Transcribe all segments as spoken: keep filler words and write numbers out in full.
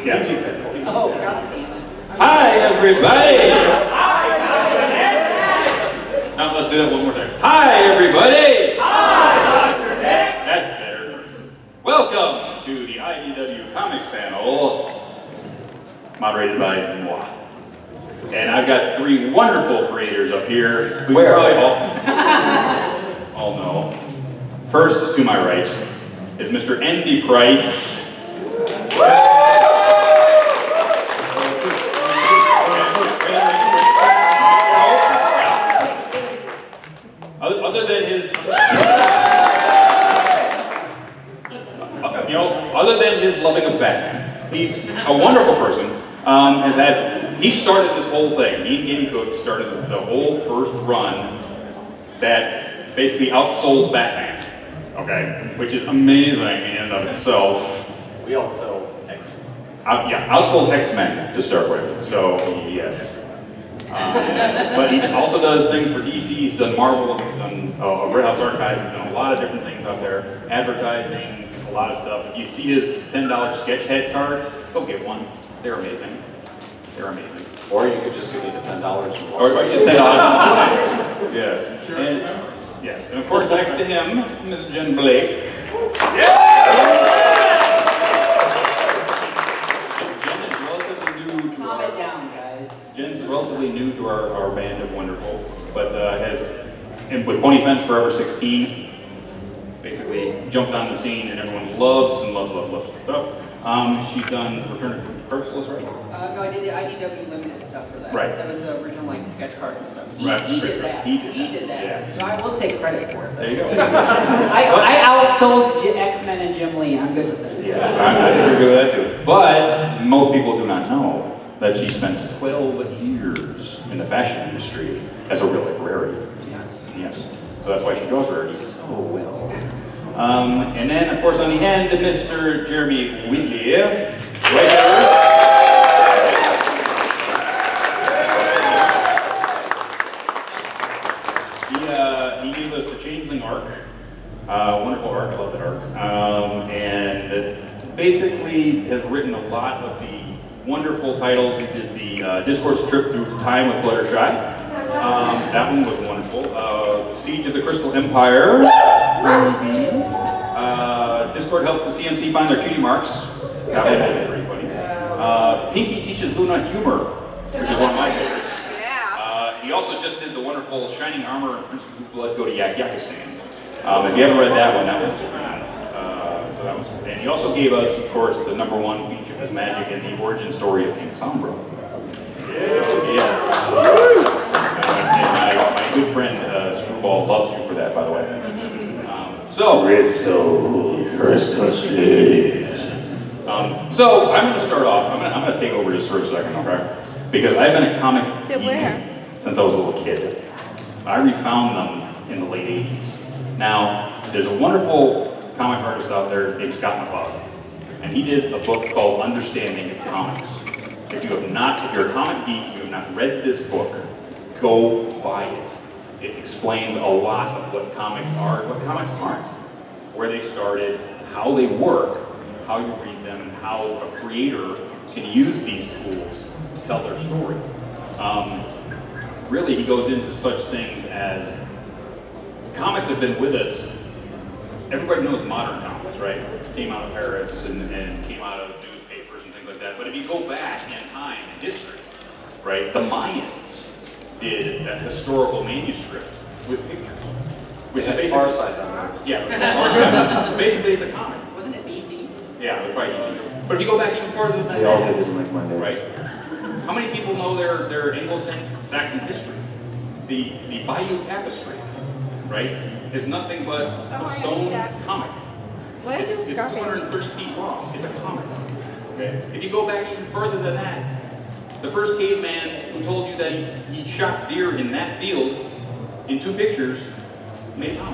Yeah. Oh, God damn it. Hi, everybody! Now let's do that one more time. Hi, everybody! Hi, Doctor Nick! That's better. Welcome to the I D W Comics panel, moderated by moi. And I've got three wonderful creators up here who you probably all, all know. First, to my right, is Mister Andy Price. Other than his, you know, other than his loving of Batman, he's a wonderful person. Um, has had, he started this whole thing. He and Gamey Cook started the whole first run that basically outsold Batman. Okay, which is amazing in and of itself. We outsell X. Uh, yeah, outsold X-Men to start with. So yes. Um, but he also does things for D C, he's done Marvel, he's done uh, Red House Archives, he's done a lot of different things out there, advertising, a lot of stuff. If you see his ten dollar sketch head cards, go get one. They're amazing. They're amazing. Or you could just give me the ten dollars. Or, or just ten dollars. Yes. And, yes. And of course, next to him, Miss Jen Blake. Yeah! Calm it down, guys. Jen's relatively new to our, our band of wonderful, but uh, has, and with Pony Fence Forever sixteen, basically jumped on the scene and everyone loves and loves, loves, loves stuff. Um, she's done Return to Merciless, right? Uh, no, I did the I D W Limited stuff for that. Right. That was the original like sketch cards and stuff. He, Right, he right, did right. that. He did He that. did that. Yeah. So I will take credit for it. There you go. I, I outsold J X-Men and Jim Lee. I'm good with that. Yes, I'm pretty good with that too. But most people do not know that she spent twelve years in the fashion industry as a real life rarity. Yes. Yes. So that's why she draws rarities so well. Um, and then, of course, on the end, Mister Jeremy Whitley, right there. He, uh, he gave us the Changeling arc. Uh, wonderful arc, I love that arc. Um, and basically has written a lot of the wonderful titles. He did the uh, Discourse Trip Through Time with Fluttershy. Um, that one was wonderful. Uh, Siege of the Crystal Empire. Mm-hmm. uh, Discord helps the C M C find their cutie marks. That one was pretty funny. Uh, Pinky teaches Luna humor, which is one of my favorites. Uh, he also just did the wonderful Shining Armor and Prince of Blue Blood Go to Yak Yakistan. Um, if you haven't read that one, that was uh, so that was. And he also gave us, of course, the number one feature of his magic and the origin story of King Sombra. Yeah. So, yes. Uh, and my, my good friend uh, Screwball loves you for that, by the way. Um, so, Crystal, Crystal Sleep. um, so I'm going to start off. I'm going I'm to take over just for a second, okay? Because I've been a comic geek since I was a little kid. I refound them in the late eighties. Now, there's a wonderful comic artist out there named Scott McCloud, and he did a book called Understanding Comics. If you have not, if you're a comic geek, you have not read this book, go buy it. It explains a lot of what comics are and what comics aren't, where they started, how they work, how you read them, and how a creator can use these tools to tell their story. Um, really, he goes into such things as comics have been with us. Everybody knows modern comics, right? Came out of Paris and, and came out of newspapers and things like that. But if you go back in time, in history, right? The Mayans did a historical manuscript with pictures. Which is basically... Far Side on that. Yeah, Far Side. Basically, it's a comic. Wasn't it B C? Yeah, it was probably B C. But if you go back even further than that, They also didn't like my name. right? How many people know their, their Anglo-Saxon history? The, the Bayeux Tapestry, right, is nothing but a sewn comic. It's, it's two hundred thirty feet long. It's a comic. Okay? If you go back even further than that, the first caveman who told you that he, he shot deer in that field in two pictures made a comic.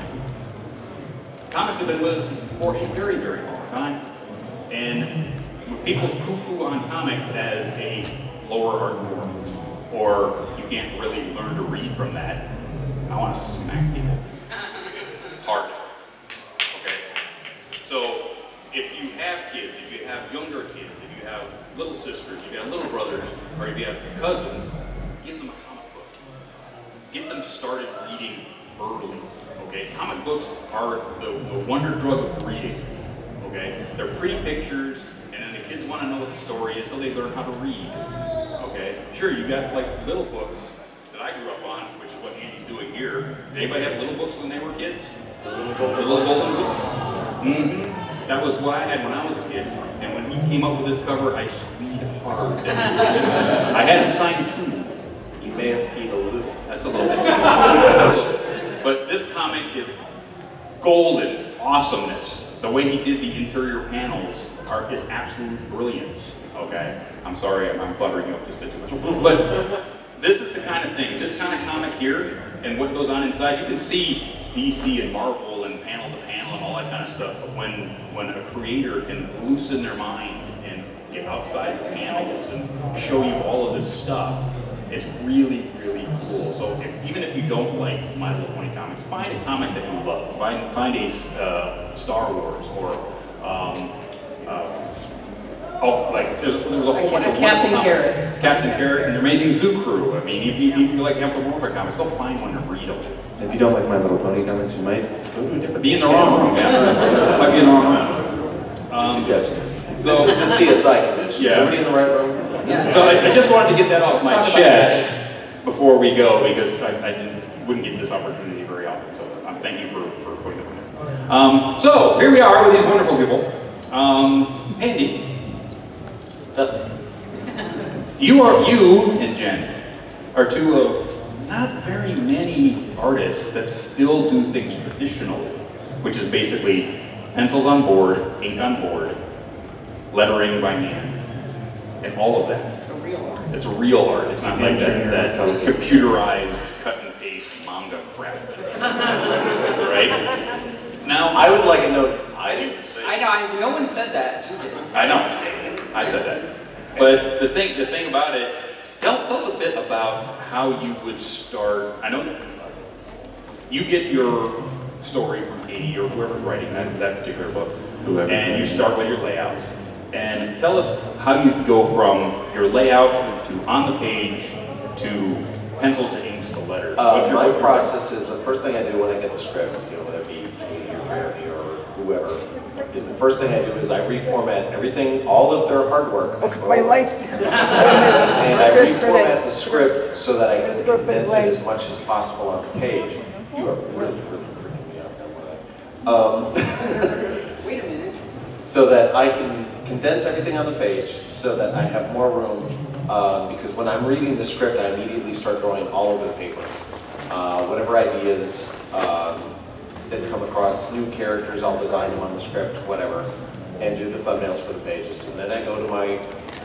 Comics have been with us for a very, very long time. And when people poo-poo on comics as a lower art form, or you can't really learn to read from that, I want to smack people hard. Okay? So if you have kids, if you have younger kids, if you have little sisters, you got little brothers, or you have cousins, give them a comic book. Get them started reading early, okay? Comic books are the, the wonder drug of reading, okay? They're pretty pictures, and then the kids want to know what the story is, so they learn how to read, okay? Sure, you got like little books that I grew up on, which is what Andy's doing here. Did anybody have little books when they were kids? The little golden, the little golden books. Mm-hmm. That was what I had when I was a kid, and when he came up with this cover, I squeezed hard. I had him sign two. You may have peed a little. That's a little bit. That's a little bit. But this comic is golden awesomeness. The way he did the interior panels are is absolute brilliance. Okay, I'm sorry, I'm, I'm buttering you up just a bit too much. But this is the kind of thing, this kind of comic here, and what goes on inside. You can see D C and Marvel and panel to panel and all that kind of stuff. But when when a creator can loosen their mind and get outside the panels and show you all of this stuff, it's really, really cool. So if, even if you don't like My Little Pony comics, find a comic that you love. Find find a uh, Star Wars or um, uh, oh, like there's, there's a whole A, bunch a of Captain wonderful Carrot. comics. Captain Carrot and the Amazing Zoo Crew. I mean, if you if you like Captain Warfare comics, go find one and read them. If you don't like My Little Pony comics, you might go to a different. Be in the wrong room, yeah. Might be in the wrong room. Um, Suggestions. So, This is the C S I convention. Yeah. Is everybody in the right room? Yeah. So I, I just wanted to get that off Let's my talk about chest before we go, because I, I didn't, wouldn't get this opportunity very often. So um, thank you for, for putting it in there. Um, so here we are with these wonderful people. Um, Andy, Dustin. you are you and Jen are two of not very many artists that still do things traditionally, which is basically pencils on board, ink on board, lettering by hand, and all of that. It's a real art. It's a real art. It's not like that, that computerized cut and paste manga crap. Right? Now, I would like a note. I didn't say. I know, I, no one said that. You did. I know, I said that. But the thing, the thing about it, tell, tell us a bit about how you would start. I know you get your story from Katie or whoever's writing that, that particular book, Whoever's and you writing. start with your layouts. And tell us how you go from your layout to on the page to pencils to inks to letters. Uh, What's your- my what's your- process is the first thing I do when I get the script, you know, whether it be Katie or Jeremy or whoever, is the first thing I do is I reformat everything, all of their hard work. My light. And I reformat the script so that I can condense it as much as possible on the page. You are really, really freaking me out now. Um, Wait a minute. so that I can condense everything on the page so that I have more room, uh, because when I'm reading the script, I immediately start drawing all over the paper. Uh, whatever ideas um, that come across, new characters, I'll design them on the script, whatever, and do the thumbnails for the pages. And then I go to my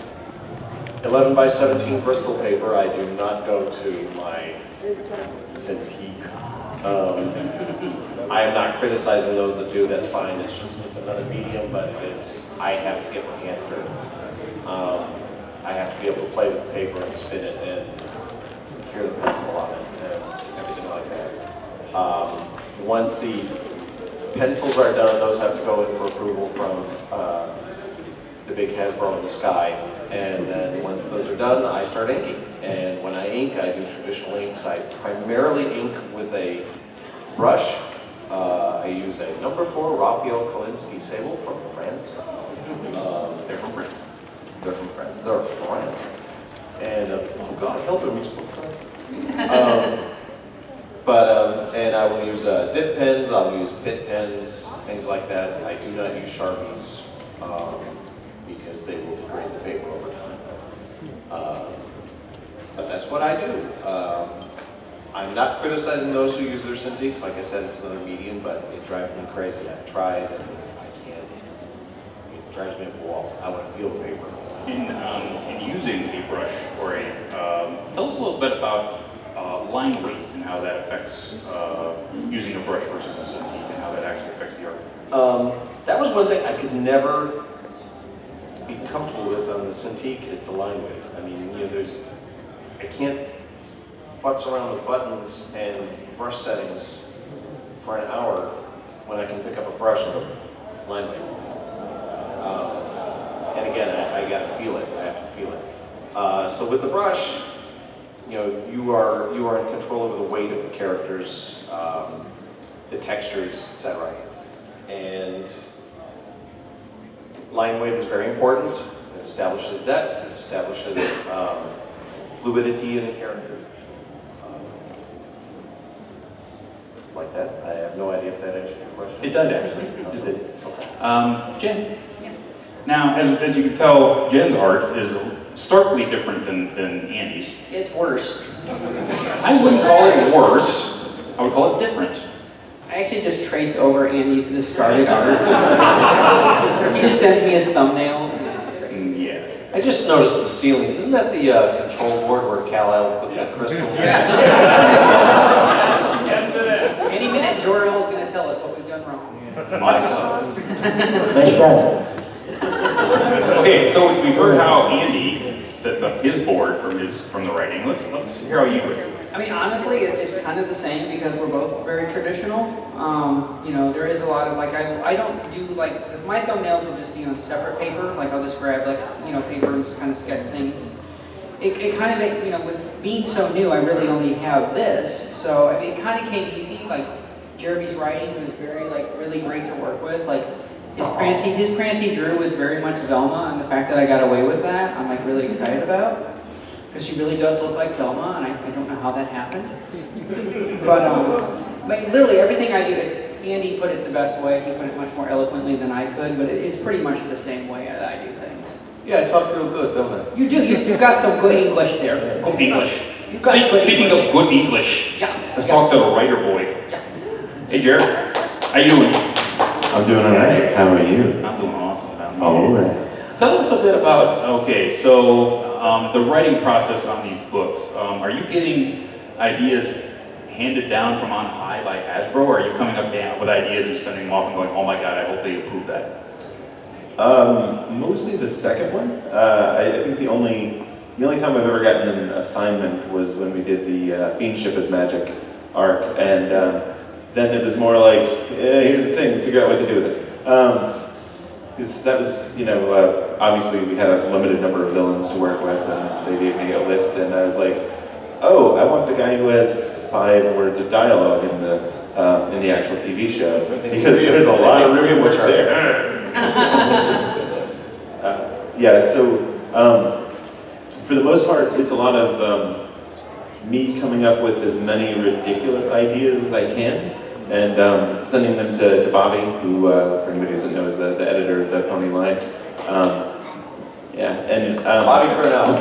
eleven by seventeen Bristol paper. I do not go to my Cintiq. Um, I am not criticizing those that do, that's fine, it's just, it's another medium, but it is, I have to get my hands dirty. Um, I have to be able to play with the paper and spin it and cure the pencil on it and everything like that. Um, once the pencils are done, those have to go in for approval from uh, the big Hasbro in the sky. And then once those are done, I start inking. And when I ink, I do traditional inks. I primarily ink with a brush. Uh, I use a number four Raphael Kolinsky Sable from France. Um, They're from France. they're from France. They're French. And, uh, oh God, help them, you spoke French. Um, but, um, and I will use uh, dip pens, I'll use bit pens, things like that. I do not use Sharpies um, because they will degrade the paper over time. Uh, but that's what I do. Um, I'm not criticizing those who use their Cintiqs. Like I said, it's another medium, but it drives me crazy. I've tried and I can't. It drives me up the wall. I want to feel the paper. In, um, in using a brush or a, um, tell us a little bit about uh, line weight and how that affects uh, using a brush versus a Cintiq and how that actually affects the art. Um, that was one thing I could never be comfortable with on the Cintiq is the line weight. I mean, you know, there's, I can't futz around with buttons and brush settings for an hour when I can pick up a brush and go line weight. Um, and again, I, I got to Uh, so with the brush, you know, you are you are in control over the weight of the characters, um, the textures, et cetera. And line weight is very important. It establishes depth. It establishes um, fluidity in the character. Um, like that. I have no idea if that answered your question. It did actually. It did. Okay. Um, Jen. Yeah. Now, as, as you can tell, Jen's art is starkly different than, than Andy's. It's worse. I wouldn't call it worse. I would call it different. I actually just trace over Andy's discarded art. He just sends me his thumbnails. Mm, yes. I just noticed the ceiling. Isn't that the uh, control board where Kal-El put Yeah. the crystals? Yes. Yes, it is. Any minute, Jor-El's going to tell us what we've done wrong. My son. My son. Okay, so we've heard how Andy sets up his board from his from the writing. Let's let's hear how you do it. I mean, honestly, it- it's kind of the same because we're both very traditional. Um, you know, there is a lot of, like, I, I don't do, like, 'cause my thumbnails will just be on separate paper. Like, I'll just grab, like, you know, paper and just kind of sketch things. It, it kind of, you know, with being so new, I really only have this. So, I mean, it kind of came easy. Like, Jeremy's writing was very, like, really great to work with. Like, his Prancy, his Prancy Drew was very much Velma, and the fact that I got away with that, I'm, like, really excited about. Because she really does look like Velma, and I, I don't know how that happened. But, um, but literally everything I do, it's, Andy put it the best way. He put it much more eloquently than I could, but it, it's pretty much the same way that I do things. Yeah, I talk real good, don't I? You do, you, you've got some good English there. Good English. You've got Speak, good speaking English. of good English, Yeah. let's yeah. talk to the writer boy. Yeah. Hey, Jared. How you doing? I'm doing all right. How are you? I'm doing awesome. Man. All right. Tell us a bit about, okay, so um, the writing process on these books. Um, are you getting ideas handed down from on high by Hasbro, or are you coming up with ideas and sending them off and going, oh my god, I hope they approve that? Um, mostly the second one. Uh, I, I think the only the only time I've ever gotten an assignment was when we did the uh, Fiendship as Magic arc, and um, then it was more like, eh, here's the thing, figure out what to do with it. Um, Because that was, you know, uh, obviously we had a limited number of villains to work with, and they gave me a list, and I was like, oh, I want the guy who has five words of dialogue in the uh, in the actual T V show, because there's a lot of room which there. uh, yeah, so um, for the most part, it's a lot of um, me coming up with as many ridiculous ideas as I can, and um, sending them to, to Bobby, who, uh, for anybody who doesn't know, is the, the editor of the Pony line. Um, yeah, and um, Bobby Cornell.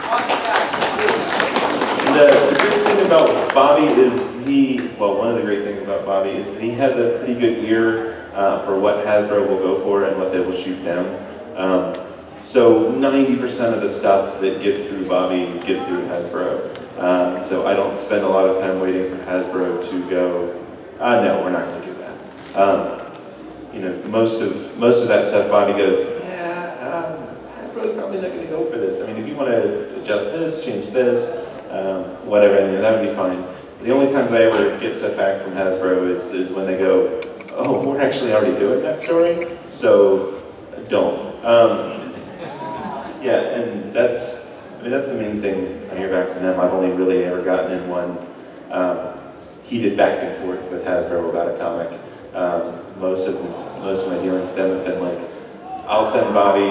the, the great thing about Bobby is he, well, one of the great things about Bobby is that he has a pretty good ear uh, for what Hasbro will go for and what they will shoot down. Um, so ninety percent of the stuff that gets through Bobby gets through Hasbro. Um, so I don't spend a lot of time waiting for Hasbro to go, Uh, no, we're not going to do that. Um, you know, most of most of that stuff, Bobby goes, yeah, um, Hasbro's probably not going to go for this. I mean, if you want to adjust this, change this, um, whatever, then that would be fine. The only times I ever get stuff back from Hasbro is, is when they go, oh, we're actually already doing that story, so don't. Um, yeah, and that's, I mean, that's the main thing I hear back from them. I've only really ever gotten in one um, heated back and forth with Hasbro about a comic. Um, most of most of my dealings with them have been like, I'll send Bobby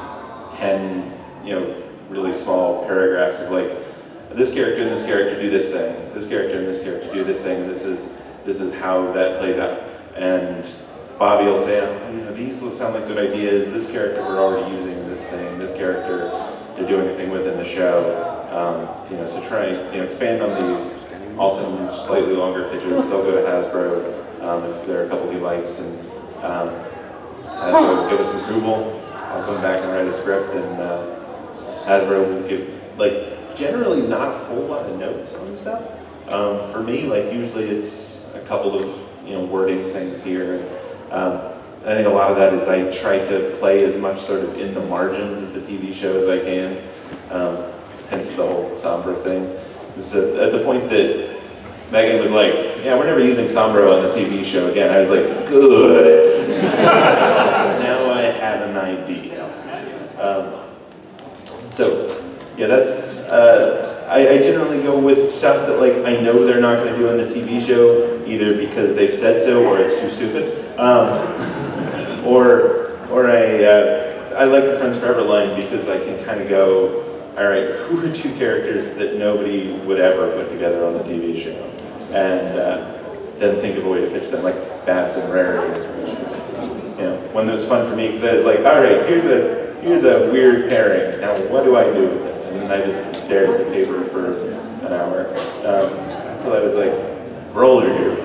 ten, you know, really small paragraphs of like, this character and this character do this thing, this character and this character do this thing, and this is this is how that plays out. And Bobby will say, oh, you know, these sound like good ideas. This character we're already using this thing. This character to do anything with in the show. Um, you know, so try you know expand on these. Also, slightly longer pitches, they'll go to Hasbro um, if there are a couple he likes, and um, Hasbro will give us some approval. I'll come back and write a script, and uh, Hasbro will give, like, generally not a whole lot of notes on stuff. Um, for me, like, usually it's a couple of, you know, wording things here. And, um, I think a lot of that is I try to play as much sort of in the margins of the T V show as I can, um, hence the whole Sombra thing. So at the point that Megan was like, yeah, we're never using Sombra on the T V show again, I was like, good. Now I have an idea. Um, so yeah, that's, uh, I, I generally go with stuff that like I know they're not going to do on the T V show, either because they've said so or it's too stupid, um, or or I uh, I like the Friends Forever line because I can kind of go, all right, who are two characters that nobody would ever put together on the T V show, and uh, then think of a way to pitch them, like Babs and Rarity, which is, you know, one that was fun for me because I was like, all right, here's a here's a weird pairing. Now what do I do with it? And then I just stared at the paper for an hour um, until I was like, roller derby.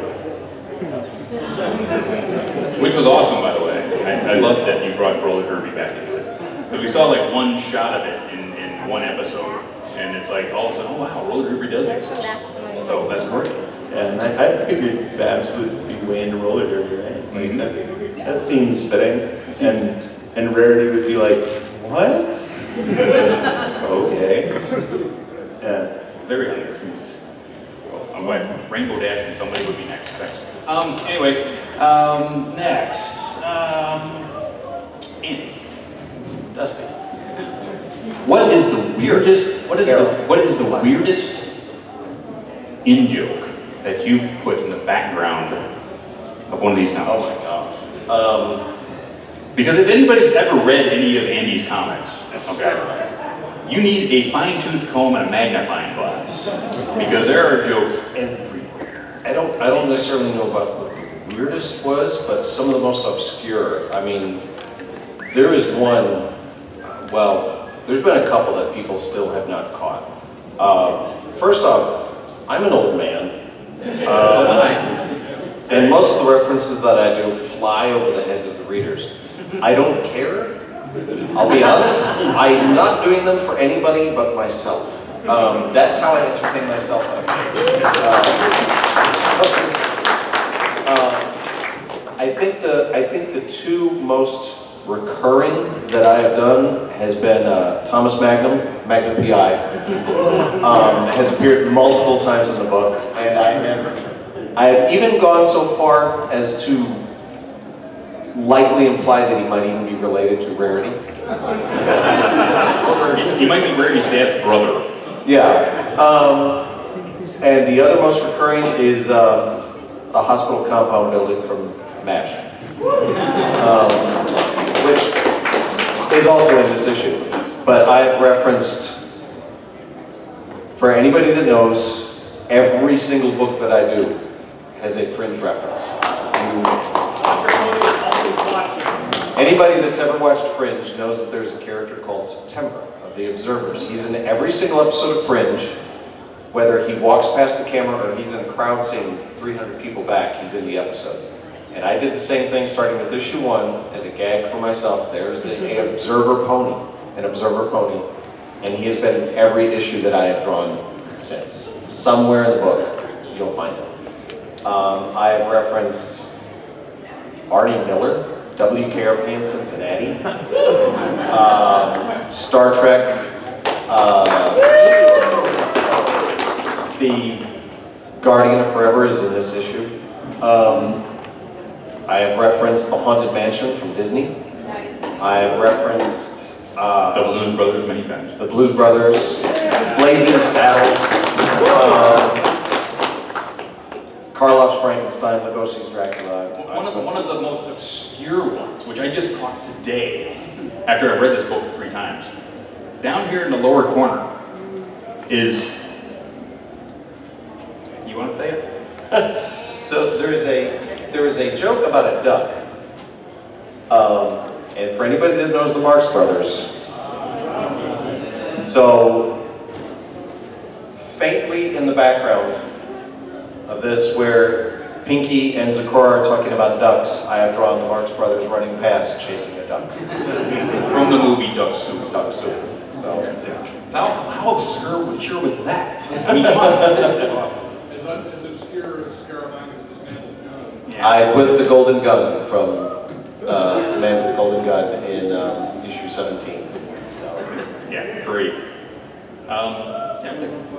Which was awesome, by the way. I, I loved that you brought roller derby back into it. Because we saw like one shot of it in, in one episode, and it's like all of a sudden, oh wow, roller derby does exist. So that's great. And I, I figured Babs would be way into roller derby, right? Like mm-hmm. that, that seems fitting. And and Rarity would be like, what? Okay. Yeah. Very good. Well, I'm glad Rainbow Dash and somebody would be next. Thanks. Um, anyway, um, next. Um, Andy. Dusty. What is the weirdest, what is the, what is the weirdest in-joke that you've put in the background of one of these novels? Oh my gosh. Um, Because if anybody's ever read any of Andy's comics, okay, you need a fine-tooth comb and a magnifying glass because there are jokes everywhere. I don't, I don't necessarily know about what the weirdest was, but some of the most obscure. I mean, there is one. Well, there's been a couple that people still have not caught. Uh, first off, I'm an old man, uh, and most of the references that I do fly over the heads of the readers. I don't care, I'll be honest. I'm not doing them for anybody but myself. Um, that's how I entertain myself on a page. Uh, so, uh, I think the I think the two most recurring that I have done has been uh, Thomas Magnum, Magnum P I, um, has appeared multiple times in the book, and I have I have even gone so far as to lightly imply that he might even be related to Rarity. He might be Rarity's dad's brother. Yeah. Um, and the other most recurring is um, a hospital compound building from MASH, um, which is also in this issue. But I've referenced, for anybody that knows, every single book that I do has a Fringe reference. You, Anybody that's ever watched Fringe knows that there's a character called September of the Observers. He's in every single episode of Fringe, whether he walks past the camera or he's in a crowd seeing three hundred people back, he's in the episode. And I did the same thing starting with issue one as a gag for myself. There's an Observer pony, an Observer pony, and he has been in every issue that I have drawn since. Somewhere in the book, you'll find it. Um, I have referenced Arnie Miller, W K R P in Cincinnati, uh, Star Trek, uh, the Guardian of Forever is in this issue. Um, I have referenced the Haunted Mansion from Disney. I have referenced uh, the Blues Brothers many times. The Blues Brothers, Blazing Saddles, uh, Karloff's Frankenstein, Lugosi's Dracula. One of, the, one of the most obscure ones, which I just caught today, after I've read this book three times, down here in the lower corner is, you want to say it? So there is a, there is a joke about a duck. Um, and for anybody that knows the Marx Brothers, so faintly in the background of this, where Pinky and Zakora are talking about ducks, I have drawn the Marx Brothers running past chasing a duck. From the movie Duck Soup. Duck Soup. So, yeah. So how, how obscure was sure with that? I mean, come on. That's awesome. Is that as obscure as Scaramouche's dismantled gun? yeah. I put the golden gun from uh, Man with the Golden Gun in um, issue seventeen. So. Yeah, great. Um, yeah,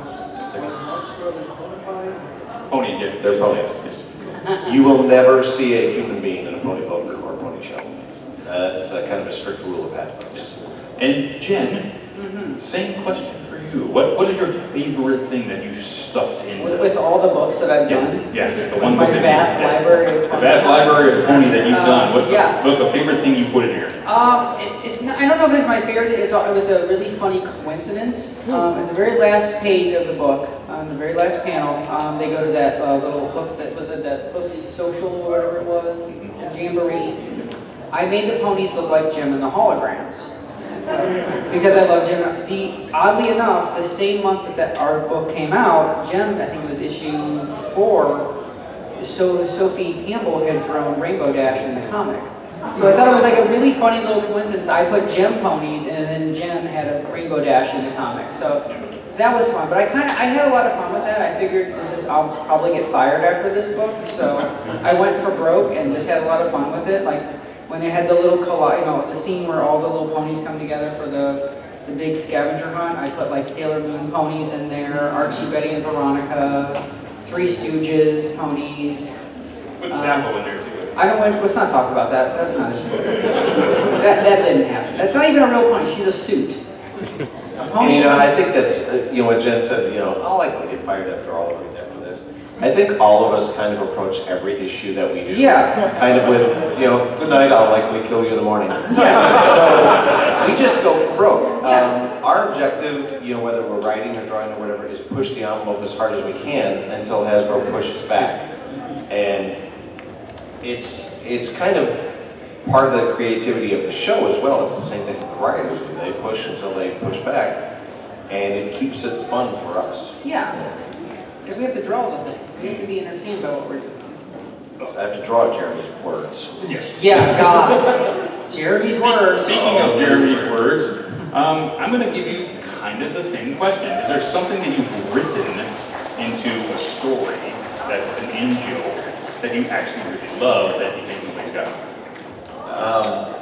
pony, yeah. They're ponies. You will never see a human being in a pony book or a pony show. Uh, that's uh, kind of a strict rule of Hasbro's. And Jen, Mm-hmm. Same question for you. What What is your favorite thing that you stuffed into? With, with all the books that I've done? Yeah, yeah, the with one my book that vast you, library of The vast library of pony that you've Uh, done. What's the, yeah. what's the favorite thing you put in here? Um, it, it's not, I don't know if it's my favorite. It's, it was a really funny coincidence. Um, at the very last page of the book, on the very last panel, um, they go to that uh, little hoof, that was it that hoof social or whatever it was, the jamboree. I made the ponies look like Jim and the holograms. Because I love Jim. The, oddly enough, the same month that, that our book came out, Jim, I think it was issue four, so Sophie Campbell had drawn Rainbow Dash in the comic. So I thought it was like a really funny little coincidence. I put Jim ponies and then Jim had a Rainbow Dash in the comic. So that was fun. But I kind of, I had a lot of fun with that. I figured this is, I'll probably get fired after this book. So I went for broke and just had a lot of fun with it. Like when they had the little, colli you know, the scene where all the little ponies come together for the, the big scavenger hunt. I put like Sailor Moon ponies in there, Archie, Betty, and Veronica, Three Stooges ponies. Put Zappo in there too. I don't want, let's not talk about that. That's not it. that, that didn't happen. That's not even a real pony. She's a suit. A And you know, I think that's, uh, you know, what Jen said, you know, I'll likely get fired after all of it after this. I think all of us kind of approach every issue that we do. Yeah. Kind of with, you know, good night, I'll likely kill you in the morning. Yeah. So we just go for broke. Yeah. Um, our objective, you know, whether we're writing or drawing or whatever, is push the envelope as hard as we can until Hasbro pushes back. And it's it's kind of part of the creativity of the show as well. It's the same thing that the writers do. They push until they push back, and it keeps it fun for us. Yeah. Because we have to draw the thing. We have to be entertained by what we're doing. So I have to draw Jeremy's words. Yes. Yeah, God. Jeremy's words. Speaking of Jeremy's words, um, I'm going to give you kind of the same question. Is there something that you've written into a story that's an in-joke that you actually really love that you think nobody's got? Um,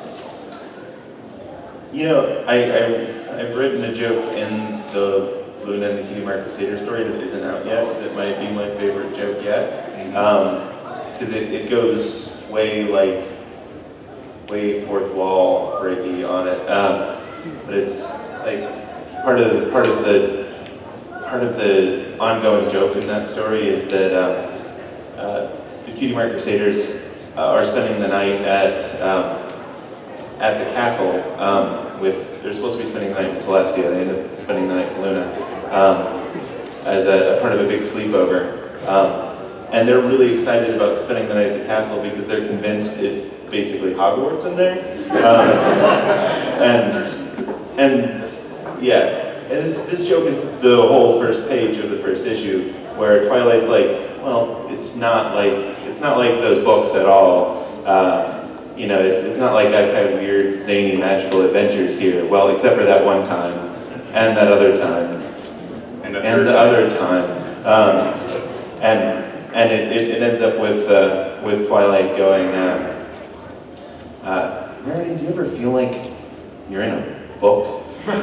you know, I, I was, I've written a joke in the Luna and the Cutie Mark Crusader story that isn't out yet, that might be my favorite joke yet. Because um, it, it goes way, like, way fourth wall breaky on it. Um, but it's, like, part of, part of the, part of the ongoing joke in that story is that um, uh, the Cutie Mark Crusaders uh, are spending the night at um, at the castle um, with. They're supposed to be spending the night with Celestia. They end up spending the night with Luna um, as a, a part of a big sleepover, um, and they're really excited about spending the night at the castle because they're convinced it's basically Hogwarts in there. Um, and and yeah. And this, this joke is the whole first page of the first issue, where Twilight's like, well, it's not like it's not like those books at all. Uh, you know, it's, it's not like I've had weird, zany, magical adventures here. Well, except for that one time, and that other time, And the, and the other time, um, and and it, it, it ends up with uh, with Twilight going, uh, uh, Rarity, do you ever feel like you're in a book?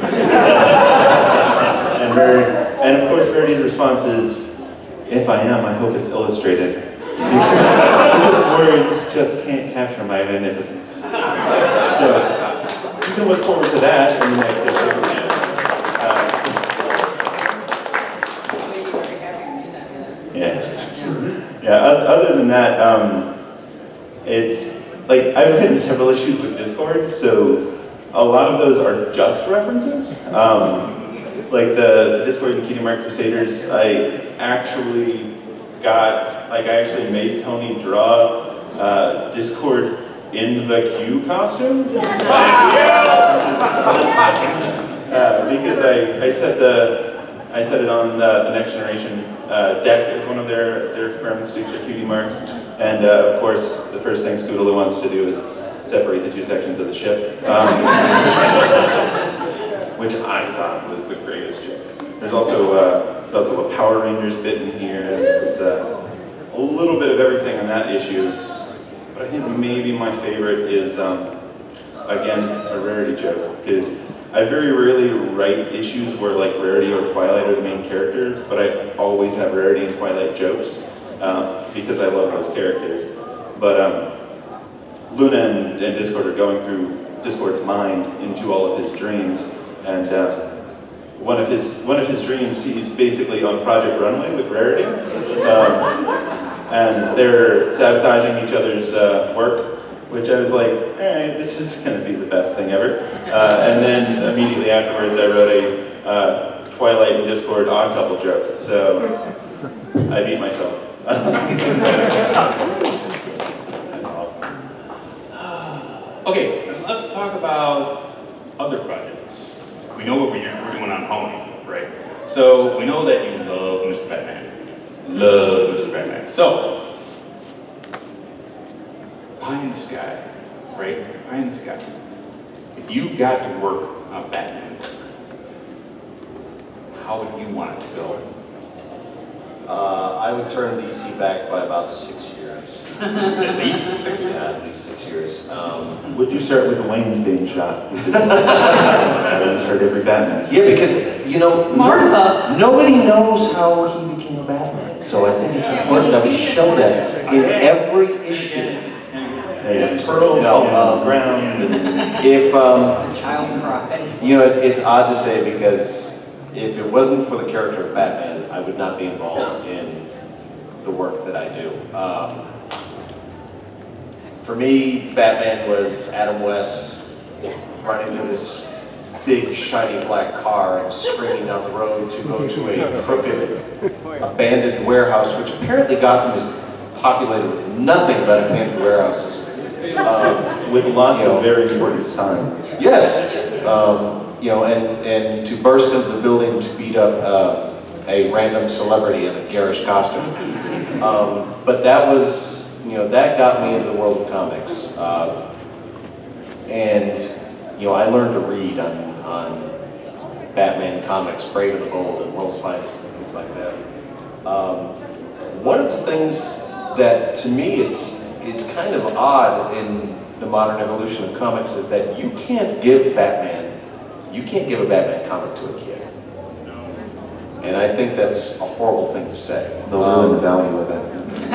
and, Rarity, and of course, Rarity's response is, if I am, I hope it's illustrated. Because, because words just can't capture my magnificence. So, you can look forward to that in the next issue. Uh, yes. Yeah, other than that, um, it's, like, I've written several issues with Discord, so a lot of those are just references. Um, like the, the Discord and Cutie Mark Crusaders, I actually got, like I actually made Tony draw uh, Discord in the Q costume. uh, because I, I set the, I set it on the, the Next Generation uh, deck as one of their, their experiments to their Cutie Marks. And uh, of course, the first thing Scootaloo wants to do is separate the two sections of the ship, um, which I thought was the greatest joke. There's also uh, there's also a Power Rangers bit in here. There's uh, a little bit of everything on that issue, but I think maybe my favorite is um, again a Rarity joke, because I very rarely write issues where like Rarity or Twilight are the main characters, but I always have Rarity and Twilight jokes uh, because I love those characters. But um, Luna and, and Discord are going through Discord's mind into all of his dreams, and uh, one of his one of his dreams, he's basically on Project Runway with Rarity, um, and they're sabotaging each other's uh, work. Which I was like, all right, this is going to be the best thing ever. Uh, and then immediately afterwards, I wrote a uh, Twilight and Discord odd couple joke. So I beat myself. That's awesome. Okay, let's talk about other projects. We know what we're doing on Pony, right? So we know that you love Mister Batman. Love Mister Batman. So, Pie in the Sky, right? Pie in the Sky. If you got to work on Batman, how would you want it to go? Uh, I would turn D C back by about six years. At least six years. Yeah, at least six years. Um, Would you start with the Wayne's being shot? Would you start every Batman? Yeah, because, you know, Martha. nobody knows how he became Batman. So I think it's important that we show that in every issue. There's pearls No, on um, the ground. And if, um, Child cries. you know, it's, it's odd to say because if it wasn't for the character of Batman, I would not be involved in the work that I do. Um, for me, Batman was Adam West running to this big shiny black car and screaming down the road to go to a crooked, abandoned warehouse, which apparently Gotham is populated with nothing but abandoned warehouses. Um, with lots you know, of very important signs. Yes, um, you know, and, and to burst into the building to beat up uh, a random celebrity in a garish costume. Um, but that was, you know, that got me into the world of comics. Uh, and, you know, I learned to read on, on Batman comics, Brave and the Bold and World's Finest and things like that. Um, one of the things that, to me, it's is kind of odd in the modern evolution of comics is that you can't give Batman, you can't give a Batman comic to a kid. And I think that's a horrible thing to say. They'll ruin the value of it.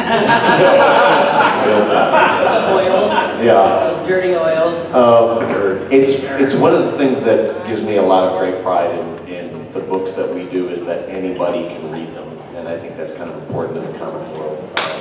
Oils. Yeah. Those dirty oils. Um, it's, it's one of the things that gives me a lot of great pride in, in the books that we do is that anybody can read them. And I think that's kind of important in the comic world.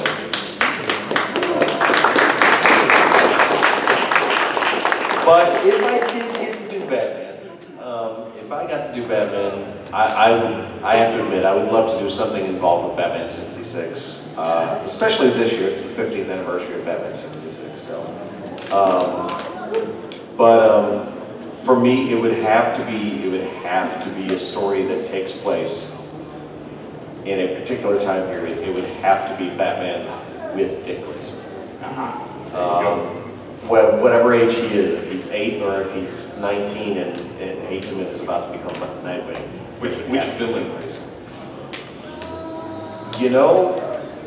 But if I did get to do Batman, um, if I got to do Batman, I, I would, I have to admit, I would love to do something involved with Batman sixty-six. Uh, especially this year, it's the fiftieth anniversary of Batman sixty-six. So, um, but um, for me, it would have to be, it would have to be a story that takes place in a particular time period. It would have to be Batman with Dick Grayson. Uh-huh. Um, well, whatever age he is, if he's eight or if he's nineteen and, and hates him and is about to become Nightwing. Which, which villain is? You know,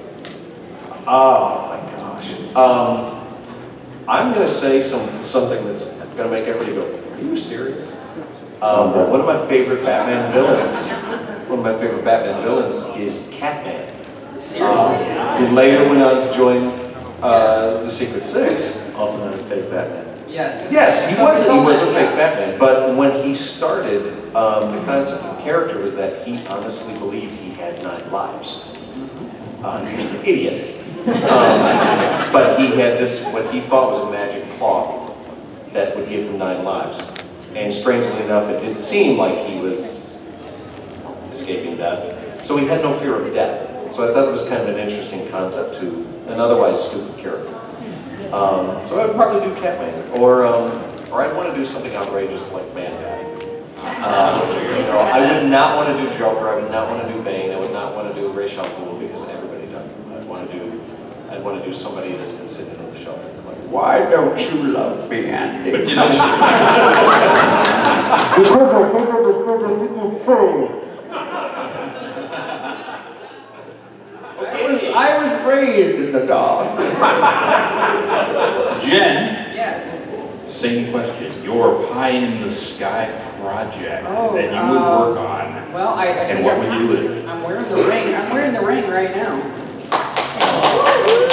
oh my gosh. Um, I'm going to say some, something that's going to make everybody go, are you serious? Um, one of my favorite Batman villains, one of my favorite Batman villains is Catman. Um, who later went on to join uh, the Secret Six. Also known as fake Batman. Yes. Yes, he was, he was a fake Batman, but when he started, um, the concept of the character was that he honestly believed he had nine lives. Uh, he was an idiot. Um, but he had this, what he thought was a magic cloth that would give him nine lives. And strangely enough, it did seem like he was escaping death. So he had no fear of death. So I thought it was kind of an interesting concept to an otherwise stupid character. Um, so I'd probably do Catman, or um, or I'd want to do something outrageous like Man Guy. Uh, you know, I would not want to do Joker. I would not want to do Bane. I would not want to do Ra's al Ghul because everybody does them. I'd want to do, I'd want to do somebody that's been sitting on the shelf and like, why don't you love me, Andy? But you know, I was, I was raised in the dark. Jen, Yes. same question. Your Pie in the Sky project Oh, that you would uh, work on, Well, I, I and think what I'm, would you do with it? I'm wearing the ring. I'm wearing the ring right now.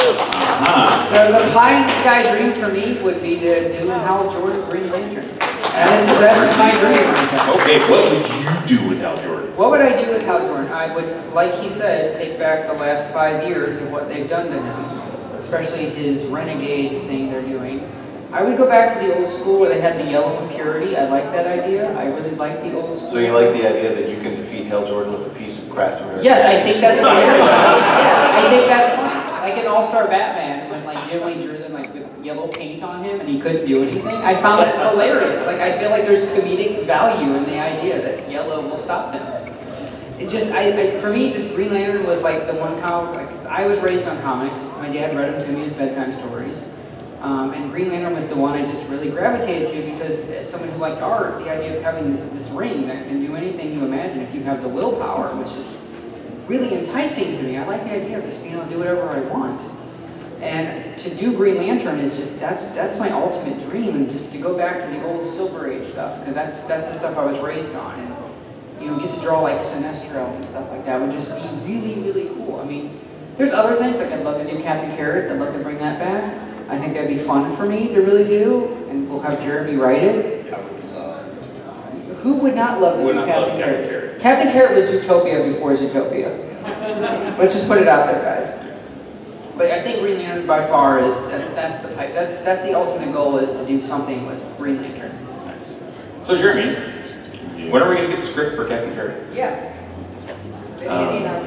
Uh-huh. The, the pie in the sky dream for me would be to do Hal Jordan Green Lantern. That is, that's my dream. Okay, what would you do with Hal Jordan? What would I do with Hal Jordan? I would, like he said, take back the last five years of what they've done to him, especially his renegade thing they're doing. I would go back to the old school where they had the yellow impurity. I like that idea. I really like the old school. So you like the idea that you can defeat Hal Jordan with a piece of Kraft American? Yes, I think that's fine. Yes, I think that's fine. Like in All-Star Batman, when like Jim Lee drew them like with yellow paint on him and he couldn't do anything. I found that hilarious. Like I feel like there's comedic value in the idea that yellow will stop him. It just, I, I for me, just Green Lantern was like the one comic. Like, 'cause I was raised on comics. My dad read them to me as bedtime stories. Um, and Green Lantern was the one I just really gravitated to because as someone who liked art, the idea of having this, this ring that can do anything you imagine if you have the willpower was just really enticing to me. I like the idea of just being able to do whatever I want. And to do Green Lantern is just, that's that's my ultimate dream, and just to go back to the old Silver Age stuff, because that's, that's the stuff I was raised on. And you know, get to draw like Sinestro and stuff like that would just be really, really cool. I mean, there's other things, like I'd love to do Captain Carrot, I'd love to bring that back. I think that'd be fun for me to really do, and we'll have Jeremy write it. Who would not love to Would do not Captain love Carrot? Captain Carrot. Captain Carrot was Zootopia before Zootopia. Let's just put it out there, guys. But I think Green Lantern by far is, that's, that's the pipe. That's, that's the ultimate goal, is to do something with Green Lantern. Nice. So Jeremy, when are we going to get the script for Captain Carrot? Yeah. Um,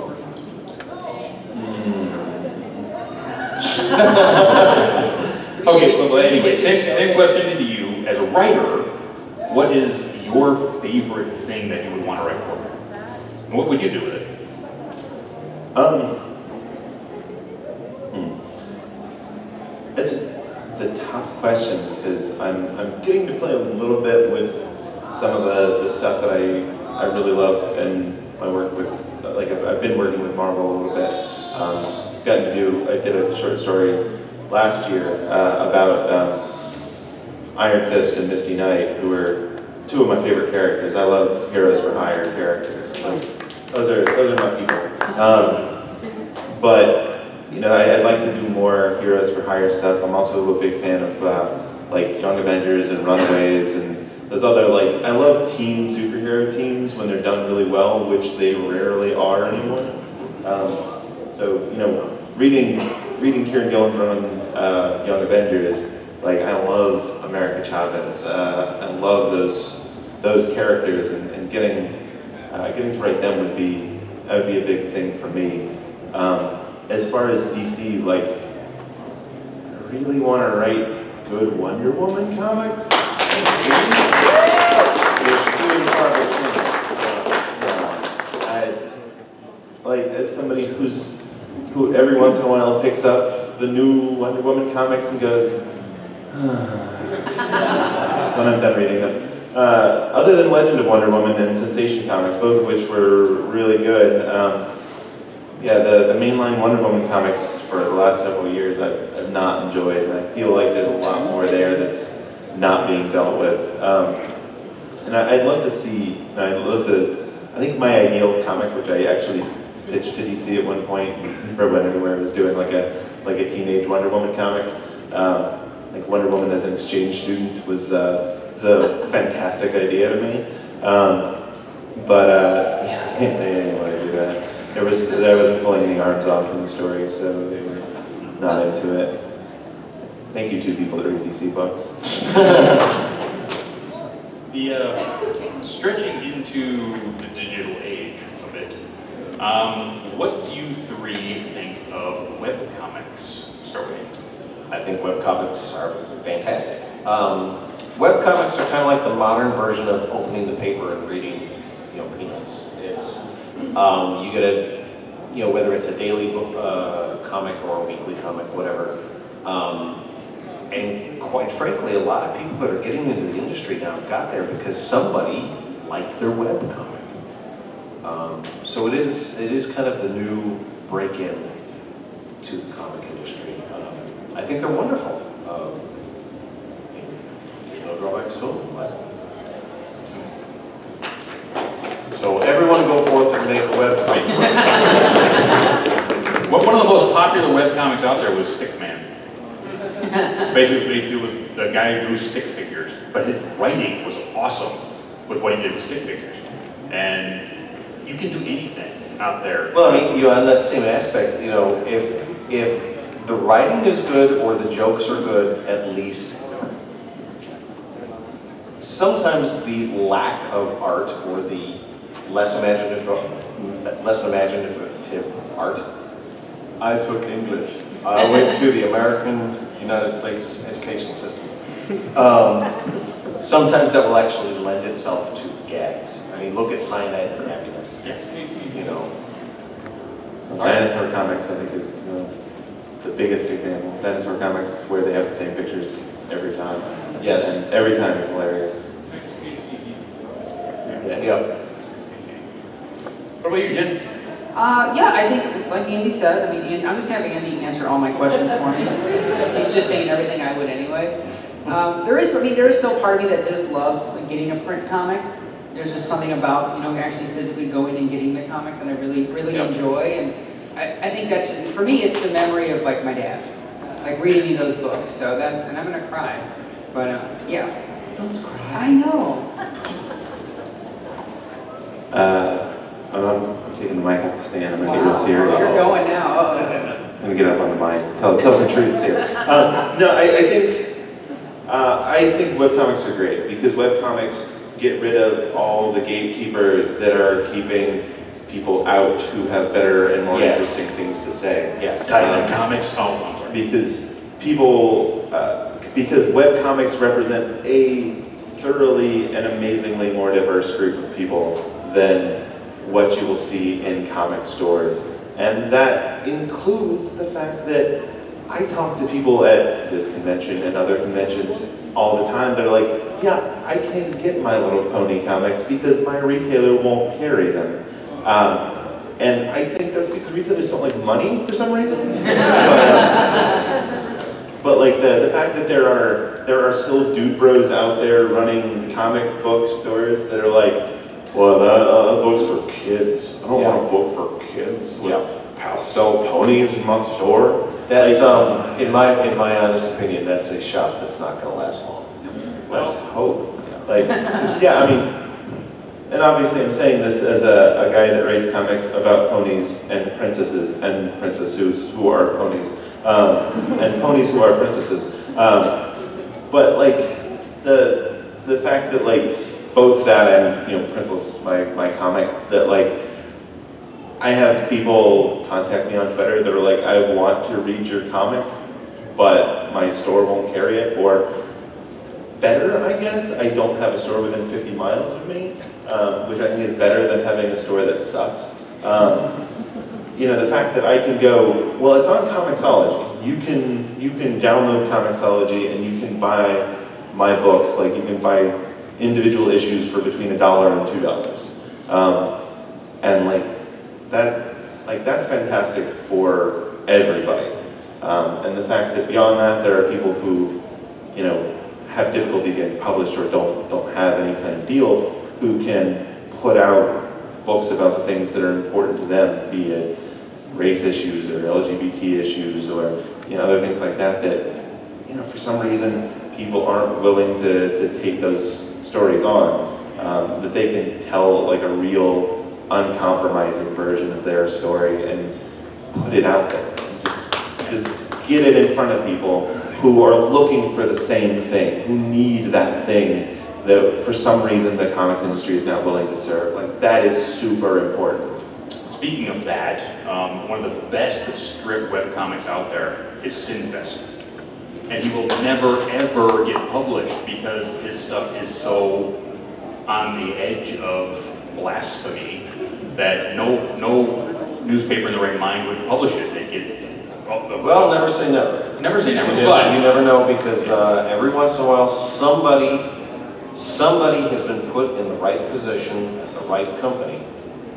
Okay, well, but anyway, same, same question to you. As a writer, what is your favorite thing that you would want to write for? And what would you do with it? Um, hmm. It's a, it's a tough question because I'm, I'm getting to play a little bit with some of the, the stuff that I, I really love and my work with, like I've, I've been working with Marvel a little bit. Um, gotten to do, I did a short story last year uh, about um, Iron Fist and Misty Knight, who are two of my favorite characters. I love Heroes for Hire characters. Like, those are those are my people. Um, but you know, I, I'd like to do more Heroes for Hire stuff. I'm also a big fan of uh, like Young Avengers and Runaways and those other, like, I love teen superhero teams when they're done really well, which they rarely are anymore. Um, so you know, reading reading Kieran Gillen from uh, Young Avengers, like I love America Chavez. Uh, I love those those characters, and, and getting uh, getting to write them would be that would be a big thing for me. Um, as far as D C, like I really want to write good Wonder Woman comics. I, like as somebody who's who every once in a while picks up the new Wonder Woman comics and goes, ah, when I'm done reading them. Uh, other than Legend of Wonder Woman and Sensation Comics, both of which were really good, um, yeah, the, the mainline Wonder Woman comics for the last several years I've, I've not enjoyed, and I feel like there's a lot more there that's not being dealt with. Um, and I, I'd love to see, and I'd love to, I think my ideal comic, which I actually pitched to D C at one point, never went anywhere, was doing like a like a teenage Wonder Woman comic. Um, like Wonder Woman as an exchange student was, uh, was a fantastic idea to me. Um, but uh, yeah, I didn't want to do that. There was, I wasn't pulling any arms off from the story, so they were not into it. Thank you to people that read D C books. The uh, stretching into the digital age a bit. Um, what do you three think of webcomics? Start with you. I think webcomics are fantastic. Um, webcomics are kind of like the modern version of opening the paper and reading, you know, Peanuts. It's um, you get a, you know, whether it's a daily book, uh, comic or a weekly comic, whatever. Um, and quite frankly, a lot of people that are getting into the industry now got there because somebody liked their webcomic. Um, so it is it is kind of the new break-in to the comic industry. Um, I think they're wonderful. Um, there's no drawbacks to them. But... So everyone go forth and make a webcomic. Well, one of the most popular webcomics out there was Stickman. basically, basically was the guy who drew stick figures, but his writing was awesome with what he did with stick figures. And you can do anything out there. Well, I mean, you know, on that same aspect, you know, if if the writing is good or the jokes are good, at least, sometimes the lack of art or the less imaginative, less imaginative art. I took English. I went to the American United States education system. Um, sometimes that will actually lend itself to gags. I mean, look at Cyanide and Happiness. Yes. You know. Dinosaur Comics, I think, is you know, the biggest example. Dinosaur Comics, where they have the same pictures every time. Yes. And every time it's hilarious. Yeah. yeah. What about you, Jen? Uh, yeah, I think, like Andy said, I mean, Andy, I'm just gonna have Andy answer all my questions for me. He's just saying everything I would anyway. Um, there is, I mean, there is still part of me that does love like, getting a print comic. There's just something about, you know, actually physically going and getting the comic that I really, really Yep. enjoy. And I, I think that's, for me, it's the memory of like my dad, like reading me those books. So that's, and I'm gonna cry, but uh, yeah. Don't cry. I know. Uh, um, I'm taking the mic off the stand. I'm going to get real Wow. serious. You're going now. Oh. I'm going to get up on the mic. Tell, tell some truths here. Um, no, I, I think uh, I think webcomics are great because webcomics get rid of all the gatekeepers that are keeping people out who have better and more Yes. interesting things to say. Yes. Silent comics. Oh, I'm sorry. Because people, uh, because webcomics represent a thoroughly and amazingly more diverse group of people than what you will see in comic stores. And that includes the fact that I talk to people at this convention and other conventions all the time that are like, yeah, I can't get My Little Pony comics because my retailer won't carry them. Um, and I think that's because retailers don't like money for some reason. but, uh, but like the, the fact that there are there are still dude bros out there running comic book stores that are like, well, that, uh, that book's for kids. I don't Yeah. want a book for kids with Yeah. pastel ponies in my store. That's, Like, um, in my in my honest opinion, that's a shop that's not going to last long. let's hope. Like, 'cause, yeah, I mean, and obviously I'm saying this as a, a guy that writes comics about ponies and princesses and princesses who are ponies, um, and ponies who are princesses. Um, but like the the fact that like both that and you know Princess, my my comic, that like I have people contact me on Twitter that are like, I want to read your comic, but my store won't carry it, or better, I guess, I don't have a store within fifty miles of me, um, which I think is better than having a store that sucks. Um, you know, the fact that I can go, well, it's on Comixology. You can you can download Comixology and you can buy my book. Like you can buy individual issues for between a dollar and two dollars, um, and like that, like that's fantastic for everybody. Um, and the fact that beyond that, there are people who, you know, have difficulty getting published or don't don't have any kind of deal, who can put out books about the things that are important to them, be it race issues or L G B T issues or you know other things like that. That you know for some reason people aren't willing to to take those stories on. Um, that they can tell like a real, uncompromising version of their story and put it out there. And just, just get it in front of people who are looking for the same thing, who need that thing that for some reason the comics industry is not willing to serve. Like that is super important. Speaking of that, um, one of the best strip webcomics out there is Sinfest. And he will never ever get published because his stuff is so on the edge of blasphemy that no no newspaper in the right mind would publish it. They'd get, well, Well, never say never. never say never, You never, but you never know because uh, every once in a while somebody somebody has been put in the right position at the right company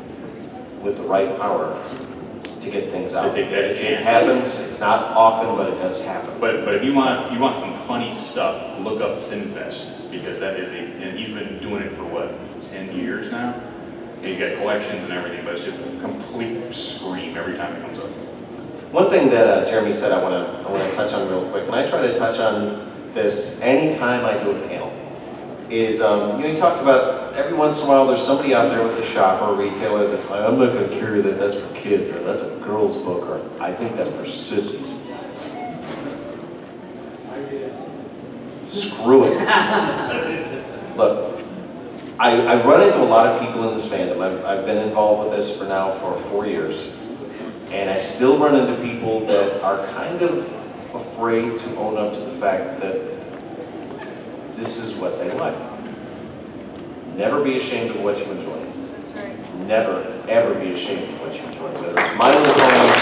with the right power to get things out. To take that It, it chance. happens. It's not often, but it does happen. But but if you want you want some funny stuff, look up Sinfest because that is a and he's been doing it for what ten years now. And he's got collections and everything, but it's just a complete scream every time it comes up. One thing that uh, Jeremy said I want to I want to touch on real quick, and I try to touch on this anytime I do a panel, is um, you know, he talked about every once in a while there's somebody out there with a shop or a retailer that's like, I'm not going to carry that, that's for kids, or that's a girl's book, or I think that's for sissies. Screw it. Look, I, I run into a lot of people in this fandom. I've, I've been involved with this for now for four years. And I still run into people that are kind of afraid to own up to the fact that this is what they like. Never be ashamed of what you enjoy. That's right. Never, ever be ashamed of what you enjoy. Whether it's My Little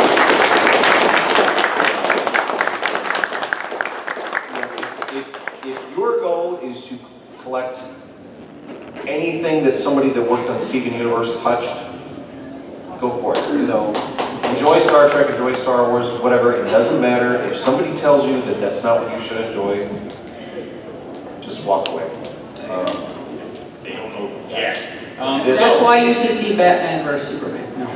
Pony. If, if your goal is to collect anything that somebody that worked on Steven Universe touched, go for it. You know, enjoy Star Trek, enjoy Star Wars, whatever. It doesn't matter. If somebody tells you that that's not what you should enjoy, just walk away. Um, They don't know jack. Um, This- That's why you should see Batman versus Superman. No.